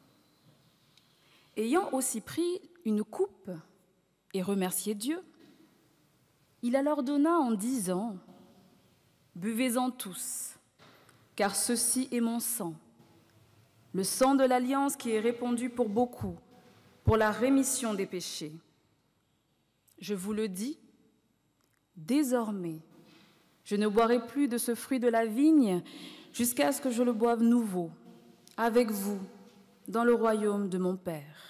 Ayant aussi pris une coupe et remercié Dieu, il la leur donna en disant « Buvez-en tous. Car ceci est mon sang, le sang de l'alliance qui est répandu pour beaucoup, pour la rémission des péchés. Je vous le dis, désormais, je ne boirai plus de ce fruit de la vigne jusqu'à ce que je le boive nouveau, avec vous, dans le royaume de mon Père.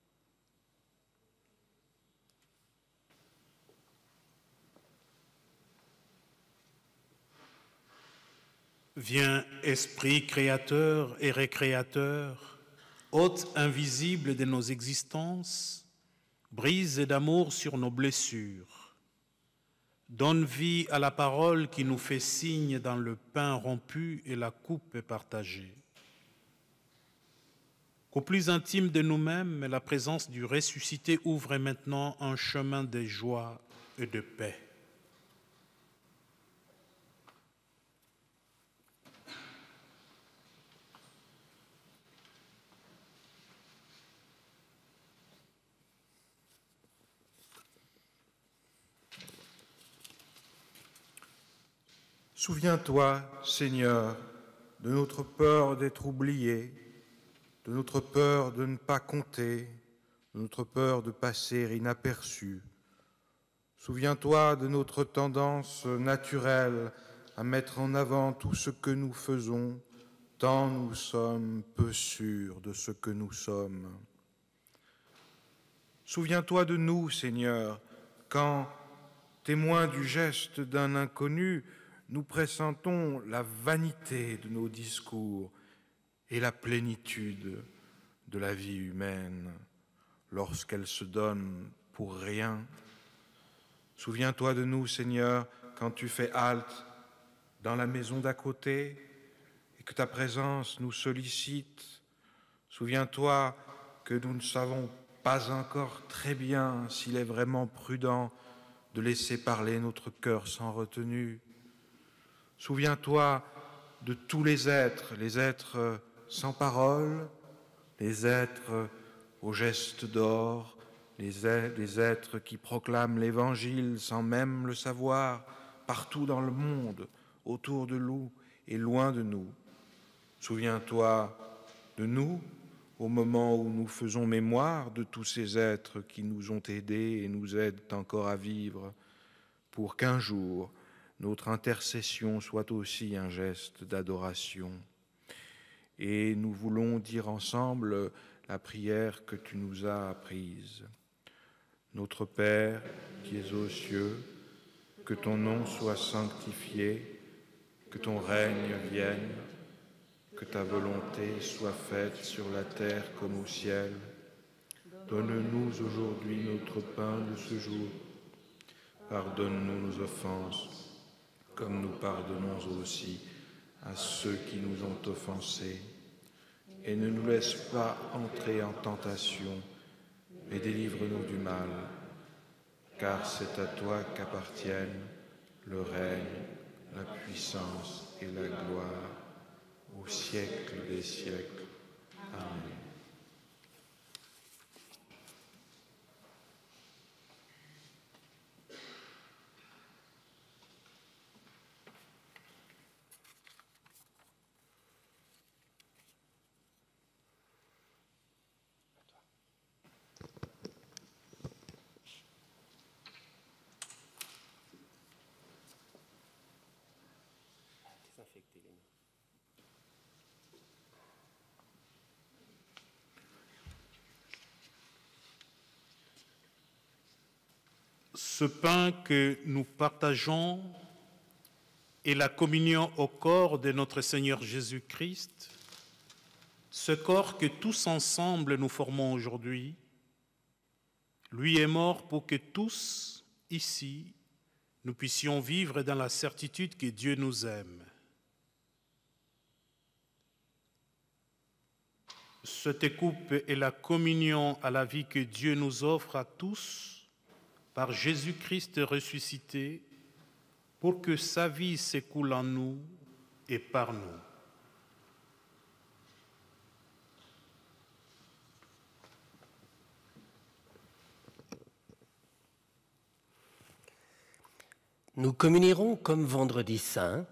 Viens, Esprit créateur et récréateur, hôte invisible de nos existences, brise d'amour sur nos blessures. Donne vie à la parole qui nous fait signe dans le pain rompu et la coupe partagée. Qu'au plus intime de nous-mêmes, la présence du ressuscité ouvre maintenant un chemin de joie et de paix. Souviens-toi, Seigneur, de notre peur d'être oubliés, de notre peur de ne pas compter, de notre peur de passer inaperçu. Souviens-toi de notre tendance naturelle à mettre en avant tout ce que nous faisons, tant nous sommes peu sûrs de ce que nous sommes. Souviens-toi de nous, Seigneur, quand, témoins du geste d'un inconnu, nous pressentons la vanité de nos discours et la plénitude de la vie humaine lorsqu'elle se donne pour rien. Souviens-toi de nous, Seigneur, quand tu fais halte dans la maison d'à côté et que ta présence nous sollicite. Souviens-toi que nous ne savons pas encore très bien s'il est vraiment prudent de laisser parler notre cœur sans retenue. Souviens-toi de tous les êtres sans parole, les êtres aux gestes d'or, les êtres qui proclament l'Évangile sans même le savoir, partout dans le monde, autour de nous et loin de nous. Souviens-toi de nous au moment où nous faisons mémoire de tous ces êtres qui nous ont aidés et nous aident encore à vivre, pour qu'un jour, notre intercession soit aussi un geste d'adoration. Et nous voulons dire ensemble la prière que tu nous as apprise. Notre Père, qui es aux cieux, que ton nom soit sanctifié, que ton règne vienne, que ta volonté soit faite sur la terre comme au ciel. Donne-nous aujourd'hui notre pain de ce jour. Pardonne-nous nos offenses, comme nous pardonnons aussi à ceux qui nous ont offensés. Et ne nous laisse pas entrer en tentation, mais délivre-nous du mal, car c'est à toi qu'appartiennent le règne, la puissance et la gloire, au siècle des siècles. Amen. Ce pain que nous partageons est la communion au corps de notre Seigneur Jésus-Christ, ce corps que tous ensemble nous formons aujourd'hui. Lui est mort pour que tous, ici, nous puissions vivre dans la certitude que Dieu nous aime. Cette coupe est la communion à la vie que Dieu nous offre à tous par Jésus-Christ ressuscité, pour que sa vie s'écoule en nous et par nous. Nous communierons comme vendredi saint,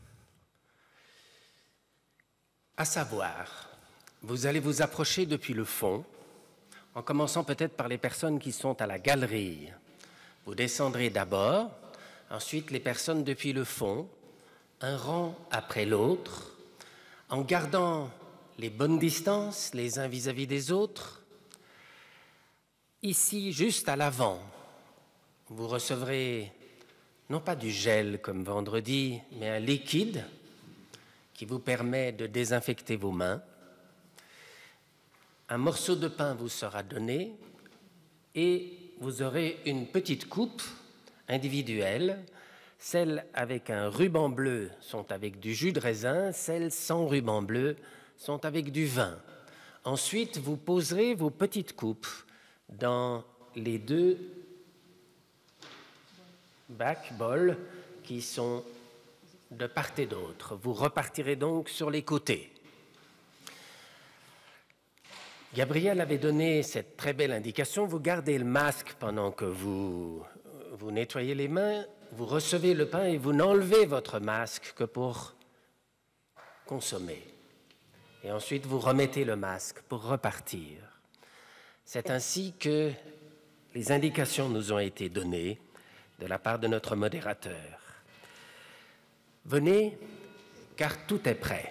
à savoir, vous allez vous approcher depuis le fond, en commençant peut-être par les personnes qui sont à la galerie. Vous descendrez d'abord, ensuite les personnes depuis le fond, un rang après l'autre, en gardant les bonnes distances les uns vis-à-vis des autres. Ici, juste à l'avant, vous recevrez non pas du gel comme vendredi, mais un liquide qui vous permet de désinfecter vos mains. Un morceau de pain vous sera donné et vous aurez une petite coupe individuelle. Celles avec un ruban bleu sont avec du jus de raisin, celles sans ruban bleu sont avec du vin. Ensuite, vous poserez vos petites coupes dans les deux bols qui sont de part et d'autre. Vous repartirez donc sur les côtés. Gabriel avait donné cette très belle indication. Vous gardez le masque pendant que vous nettoyez les mains, vous recevez le pain et vous n'enlevez votre masque que pour consommer. Et ensuite, vous remettez le masque pour repartir. C'est ainsi que les indications nous ont été données de la part de notre modérateur. Venez, car tout est prêt.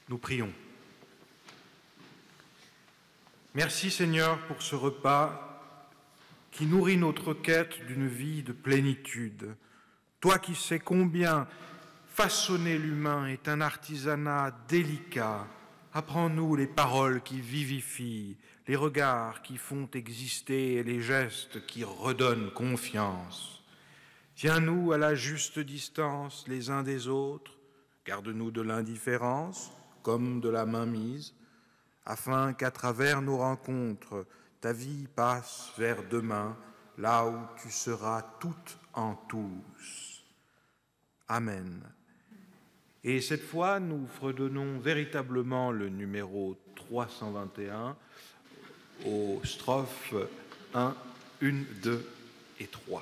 Nous prions. Merci Seigneur pour ce repas qui nourrit notre quête d'une vie de plénitude. Toi qui sais combien façonner l'humain est un artisanat délicat, apprends-nous les paroles qui vivifient, les regards qui font exister et les gestes qui redonnent confiance. Tiens-nous à la juste distance les uns des autres, garde-nous de l'indifférence comme de la mainmise, afin qu'à travers nos rencontres, ta vie passe vers demain, là où tu seras toute en tous. Amen. Et cette fois, nous fredonnons véritablement le numéro 321 aux strophes 1, 1, 2 et 3.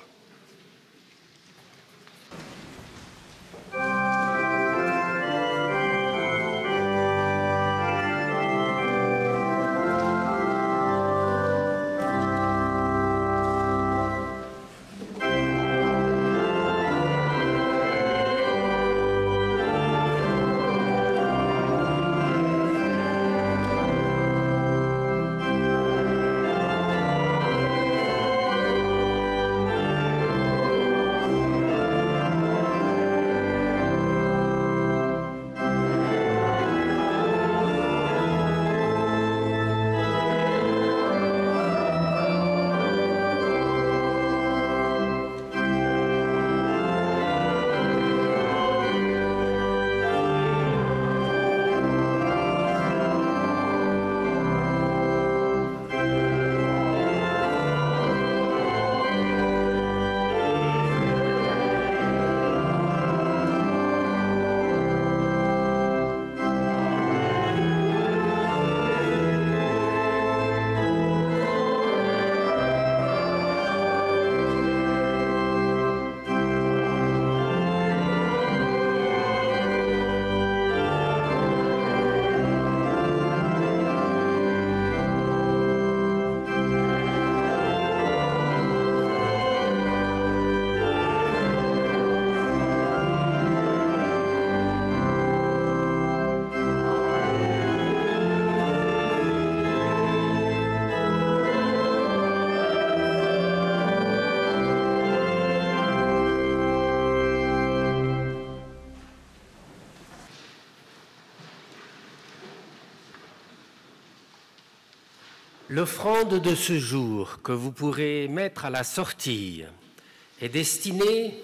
L'offrande de ce jour que vous pourrez mettre à la sortie est destinée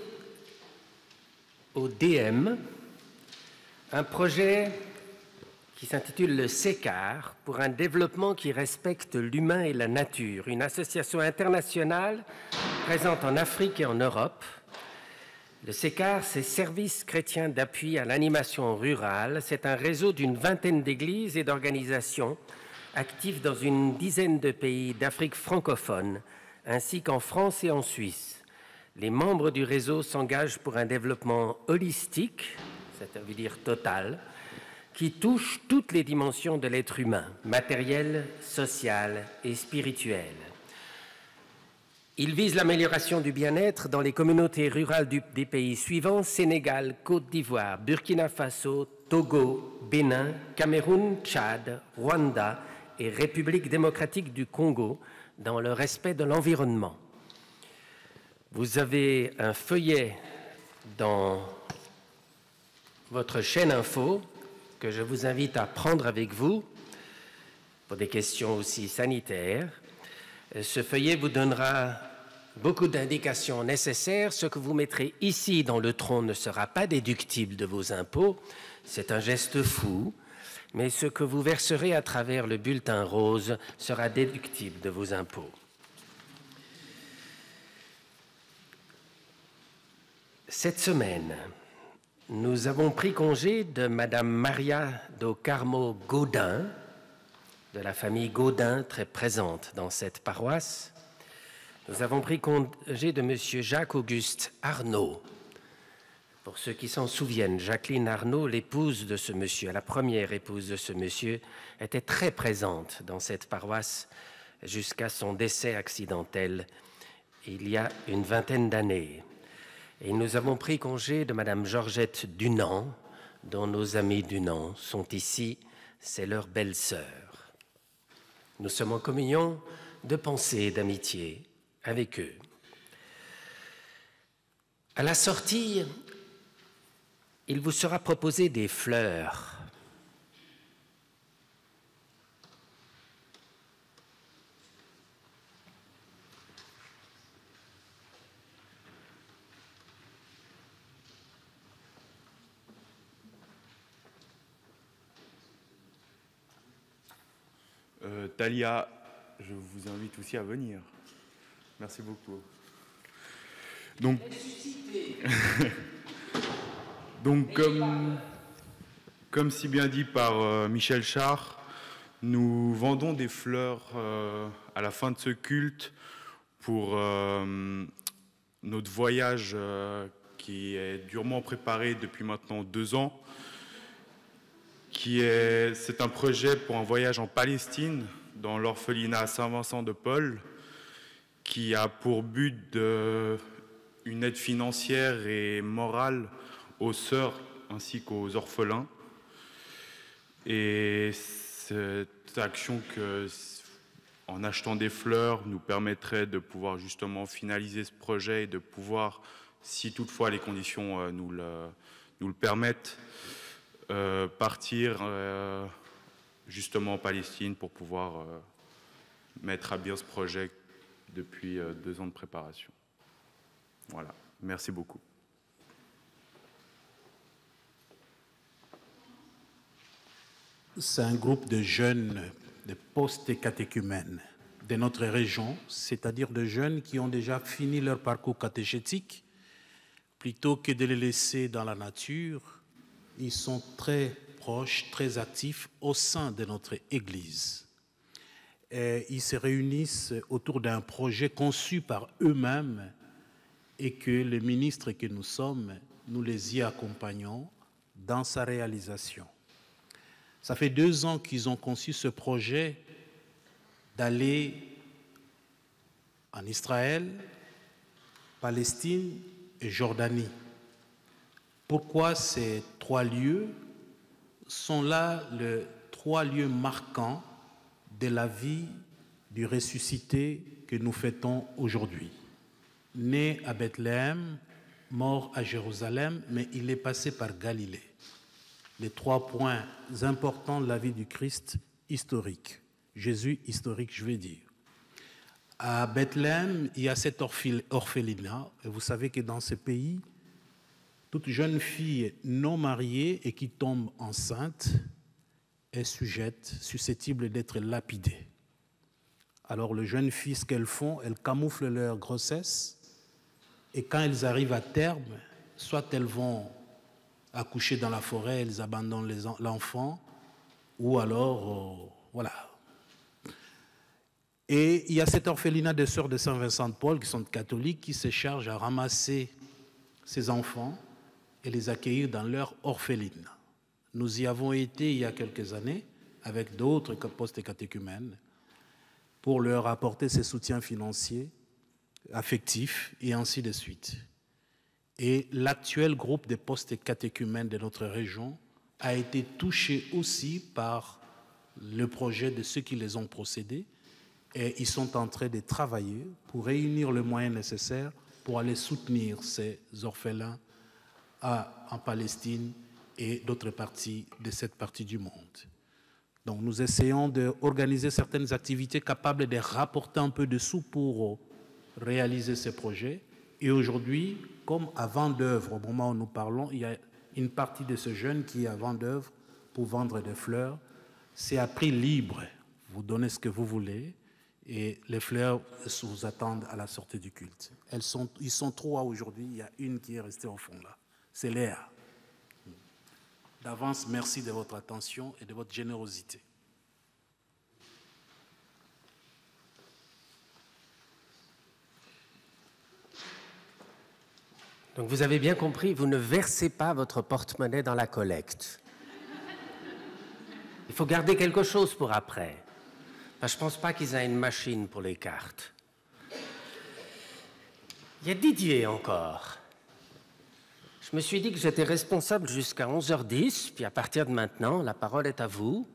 au DM, un projet qui s'intitule le SECAR, pour un développement qui respecte l'humain et la nature, une association internationale présente en Afrique et en Europe. Le SECAR, c'est Service chrétien d'appui à l'animation rurale. C'est un réseau d'une vingtaine d'églises et d'organisations actifs dans une dizaine de pays d'Afrique francophone, ainsi qu'en France et en Suisse. Les membres du réseau s'engagent pour un développement holistique, ça veut dire total, qui touche toutes les dimensions de l'être humain, matériel, social et spirituel. Il vise l'amélioration du bien-être dans les communautés rurales des pays suivants: Sénégal, Côte d'Ivoire, Burkina Faso, Togo, Bénin, Cameroun, Tchad, Rwanda et République démocratique du Congo, dans le respect de l'environnement. Vous avez un feuillet dans votre chaîne info que je vous invite à prendre avec vous pour des questions aussi sanitaires. Ce feuillet vous donnera beaucoup d'indications nécessaires. Ce que vous mettrez ici dans le tronc ne sera pas déductible de vos impôts. C'est un geste fou. Mais ce que vous verserez à travers le bulletin rose sera déductible de vos impôts. Cette semaine, nous avons pris congé de Madame Maria do Carmo Gaudin, de la famille Gaudin, très présente dans cette paroisse. Nous avons pris congé de Monsieur Jacques-Auguste Arnaud. Pour ceux qui s'en souviennent, Jacqueline Arnaud, l'épouse de ce monsieur, la première épouse de ce monsieur, était très présente dans cette paroisse jusqu'à son décès accidentel il y a une vingtaine d'années. Et nous avons pris congé de Madame Georgette Dunant, dont nos amis du Nant sont ici, c'est leur belle-sœur. Nous sommes en communion de pensée et d'amitié avec eux. À la sortie, il vous sera proposé des fleurs. Talia, je vous invite aussi à venir. Merci beaucoup. Donc comme si bien dit par Michel Char, nous vendons des fleurs à la fin de ce culte pour notre voyage qui est durement préparé depuis maintenant 2 ans. C'est un projet pour un voyage en Palestine, dans l'orphelinat Saint-Vincent de Paul, qui a pour but une aide financière et morale aux sœurs ainsi qu'aux orphelins. Et cette action en achetant des fleurs, nous permettrait de pouvoir justement finaliser ce projet et de pouvoir, si toutefois les conditions nous le permettent, partir justement en Palestine pour pouvoir mettre à bien ce projet depuis 2 ans de préparation. Voilà, merci beaucoup. C'est un groupe de jeunes, de post-catéchumènes de notre région, c'est-à-dire de jeunes qui ont déjà fini leur parcours catéchétique. Plutôt que de les laisser dans la nature, ils sont très proches, très actifs au sein de notre Église. Et ils se réunissent autour d'un projet conçu par eux-mêmes et que les ministres que nous sommes, nous les y accompagnons dans sa réalisation. Ça fait 2 ans qu'ils ont conçu ce projet d'aller en Israël, Palestine et Jordanie. Pourquoi ces 3 lieux sont là les 3 lieux marquants de la vie du ressuscité que nous fêtons aujourd'hui. Né à Bethléem, mort à Jérusalem, mais il est passé par Galilée. Les 3 points importants de la vie du Christ historique. Jésus historique, je vais dire. À Bethléem, il y a cet orphelinat. Et vous savez que dans ce pays, toute jeune fille non mariée et qui tombe enceinte est susceptible d'être lapidée. Alors les jeunes filles, ce qu'elles font, elles camouflent leur grossesse et quand elles arrivent à terme, soit elles vont accoucher dans la forêt, elles abandonnent l'enfant, ou alors, voilà. Et il y a cet orphelinat des sœurs de Saint-Vincent de Paul, qui sont catholiques, qui se chargent à ramasser ces enfants et les accueillir dans leur orpheline. Nous y avons été il y a quelques années, avec d'autres postes catéchumènes, pour leur apporter ces soutiens financiers, affectifs, et ainsi de suite. Et l'actuel groupe des postes catéchumènes de notre région a été touché aussi par le projet de ceux qui les ont procédés et ils sont en train de travailler pour réunir les moyens nécessaires pour aller soutenir ces orphelins en Palestine et d'autres parties de cette partie du monde. Donc nous essayons d'organiser certaines activités capables de rapporter un peu de sous pour réaliser ces projets. Et aujourd'hui, comme à Vendeuvre, au moment où nous parlons, il y a une partie de ce jeune qui est à Vendeuvre pour vendre des fleurs. C'est à prix libre. Vous donnez ce que vous voulez et les fleurs vous attendent à la sortie du culte. Ils sont 3 aujourd'hui, il y a une qui est restée au fond là. C'est Léa. D'avance, merci de votre attention et de votre générosité. Donc vous avez bien compris, vous ne versez pas votre porte-monnaie dans la collecte. Il faut garder quelque chose pour après. Enfin, je ne pense pas qu'ils aient une machine pour les cartes. Il y a Didier encore. Je Je me suis dit que j'étais responsable jusqu'à 11h10, puis à partir de maintenant, la parole est à vous.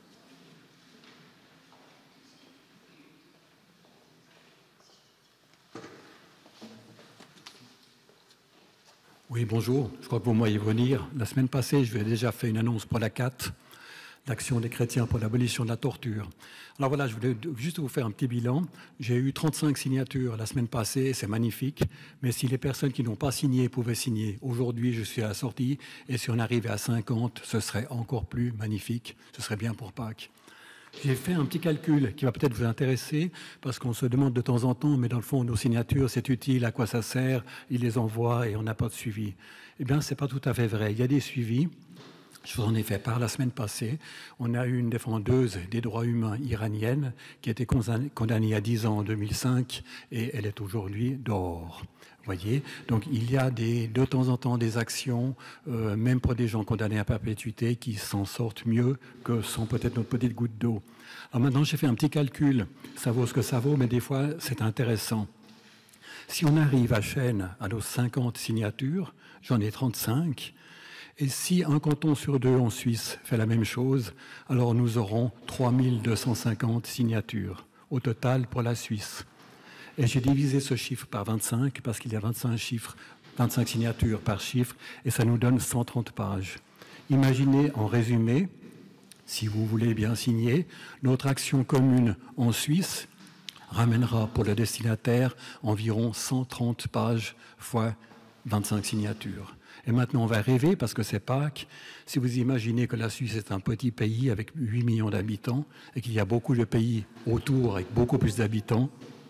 Oui, bonjour. Je crois que vous m'voyez venir. La semaine passée, je vous ai déjà fait une annonce pour la CAT, l'Action des chrétiens pour l'abolition de la torture. Alors voilà, je voulais juste vous faire un petit bilan. J'ai eu 35 signatures la semaine passée, c'est magnifique. Mais si les personnes qui n'ont pas signé pouvaient signer, aujourd'hui, je suis à la sortie. Et si on arrivait à 50, ce serait encore plus magnifique. Ce serait bien pour Pâques. J'ai fait un petit calcul qui va peut-être vous intéresser, parce qu'on se demande de temps en temps, mais dans le fond, nos signatures, c'est utile, à quoi ça sert, ils les envoient et on n'a pas de suivi. Eh bien, ce n'est pas tout à fait vrai. Il y a des suivis. Je vous en ai fait part la semaine passée. On a eu une défendeuse des droits humains iranienne qui a été condamnée à 10 ans en 2005 et elle est aujourd'hui dehors. Voyez, donc il y a de temps en temps des actions, même pour des gens condamnés à perpétuité, qui s'en sortent mieux que sans peut-être notre petite goutte d'eau. Alors maintenant, j'ai fait un petit calcul. Ça vaut ce que ça vaut, mais des fois, c'est intéressant. Si on arrive à Chêne à nos 50 signatures, j'en ai 35, et si un canton sur deux en Suisse fait la même chose, alors nous aurons 3250 signatures au total pour la Suisse. Et j'ai divisé ce chiffre par 25 parce qu'il y a 25 signatures par chiffre et ça nous donne 130 pages. Imaginez en résumé, si vous voulez bien signer, notre action commune en Suisse ramènera pour le destinataire environ 130 pages fois 25 signatures. Et maintenant, on va rêver, parce que c'est Pâques. Si vous imaginez que la Suisse est un petit pays avec 8 millions d'habitants et qu'il y a beaucoup de pays autour avec beaucoup plus d'habitants,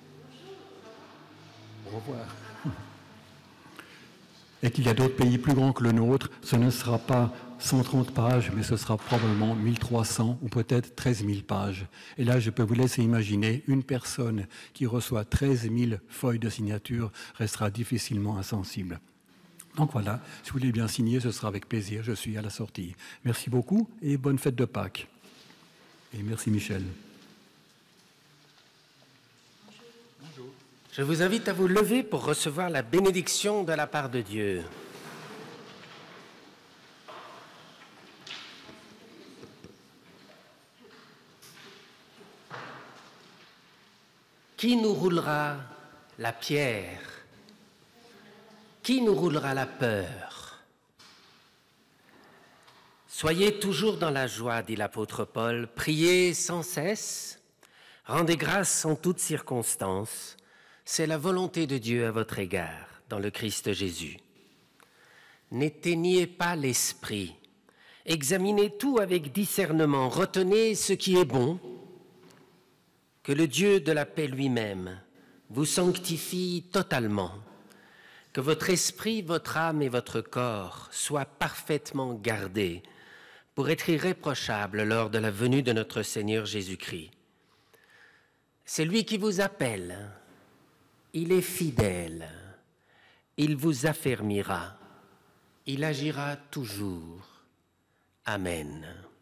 au revoir. Et qu'il y a d'autres pays plus grands que le nôtre, ce ne sera pas 130 pages, mais ce sera probablement 1300 ou peut-être 13 000 pages. Et là, je peux vous laisser imaginer, une personne qui reçoit 13 000 feuilles de signature restera difficilement insensible. Donc voilà, si vous voulez bien signer, ce sera avec plaisir, je suis à la sortie. Merci beaucoup et bonne fête de Pâques. Et merci Michel. Je vous invite à vous lever pour recevoir la bénédiction de la part de Dieu. Qui nous roulera la pierre? Qui nous roulera la peur? Soyez toujours dans la joie, dit l'apôtre Paul. Priez sans cesse, rendez grâce en toutes circonstances. C'est la volonté de Dieu à votre égard, dans le Christ Jésus. N'éteignez pas l'esprit. Examinez tout avec discernement. Retenez ce qui est bon. Que le Dieu de la paix lui-même vous sanctifie totalement. Que votre esprit, votre âme et votre corps soient parfaitement gardés pour être irréprochables lors de la venue de notre Seigneur Jésus-Christ. C'est lui qui vous appelle. Il est fidèle, il vous affermira, il agira toujours. Amen.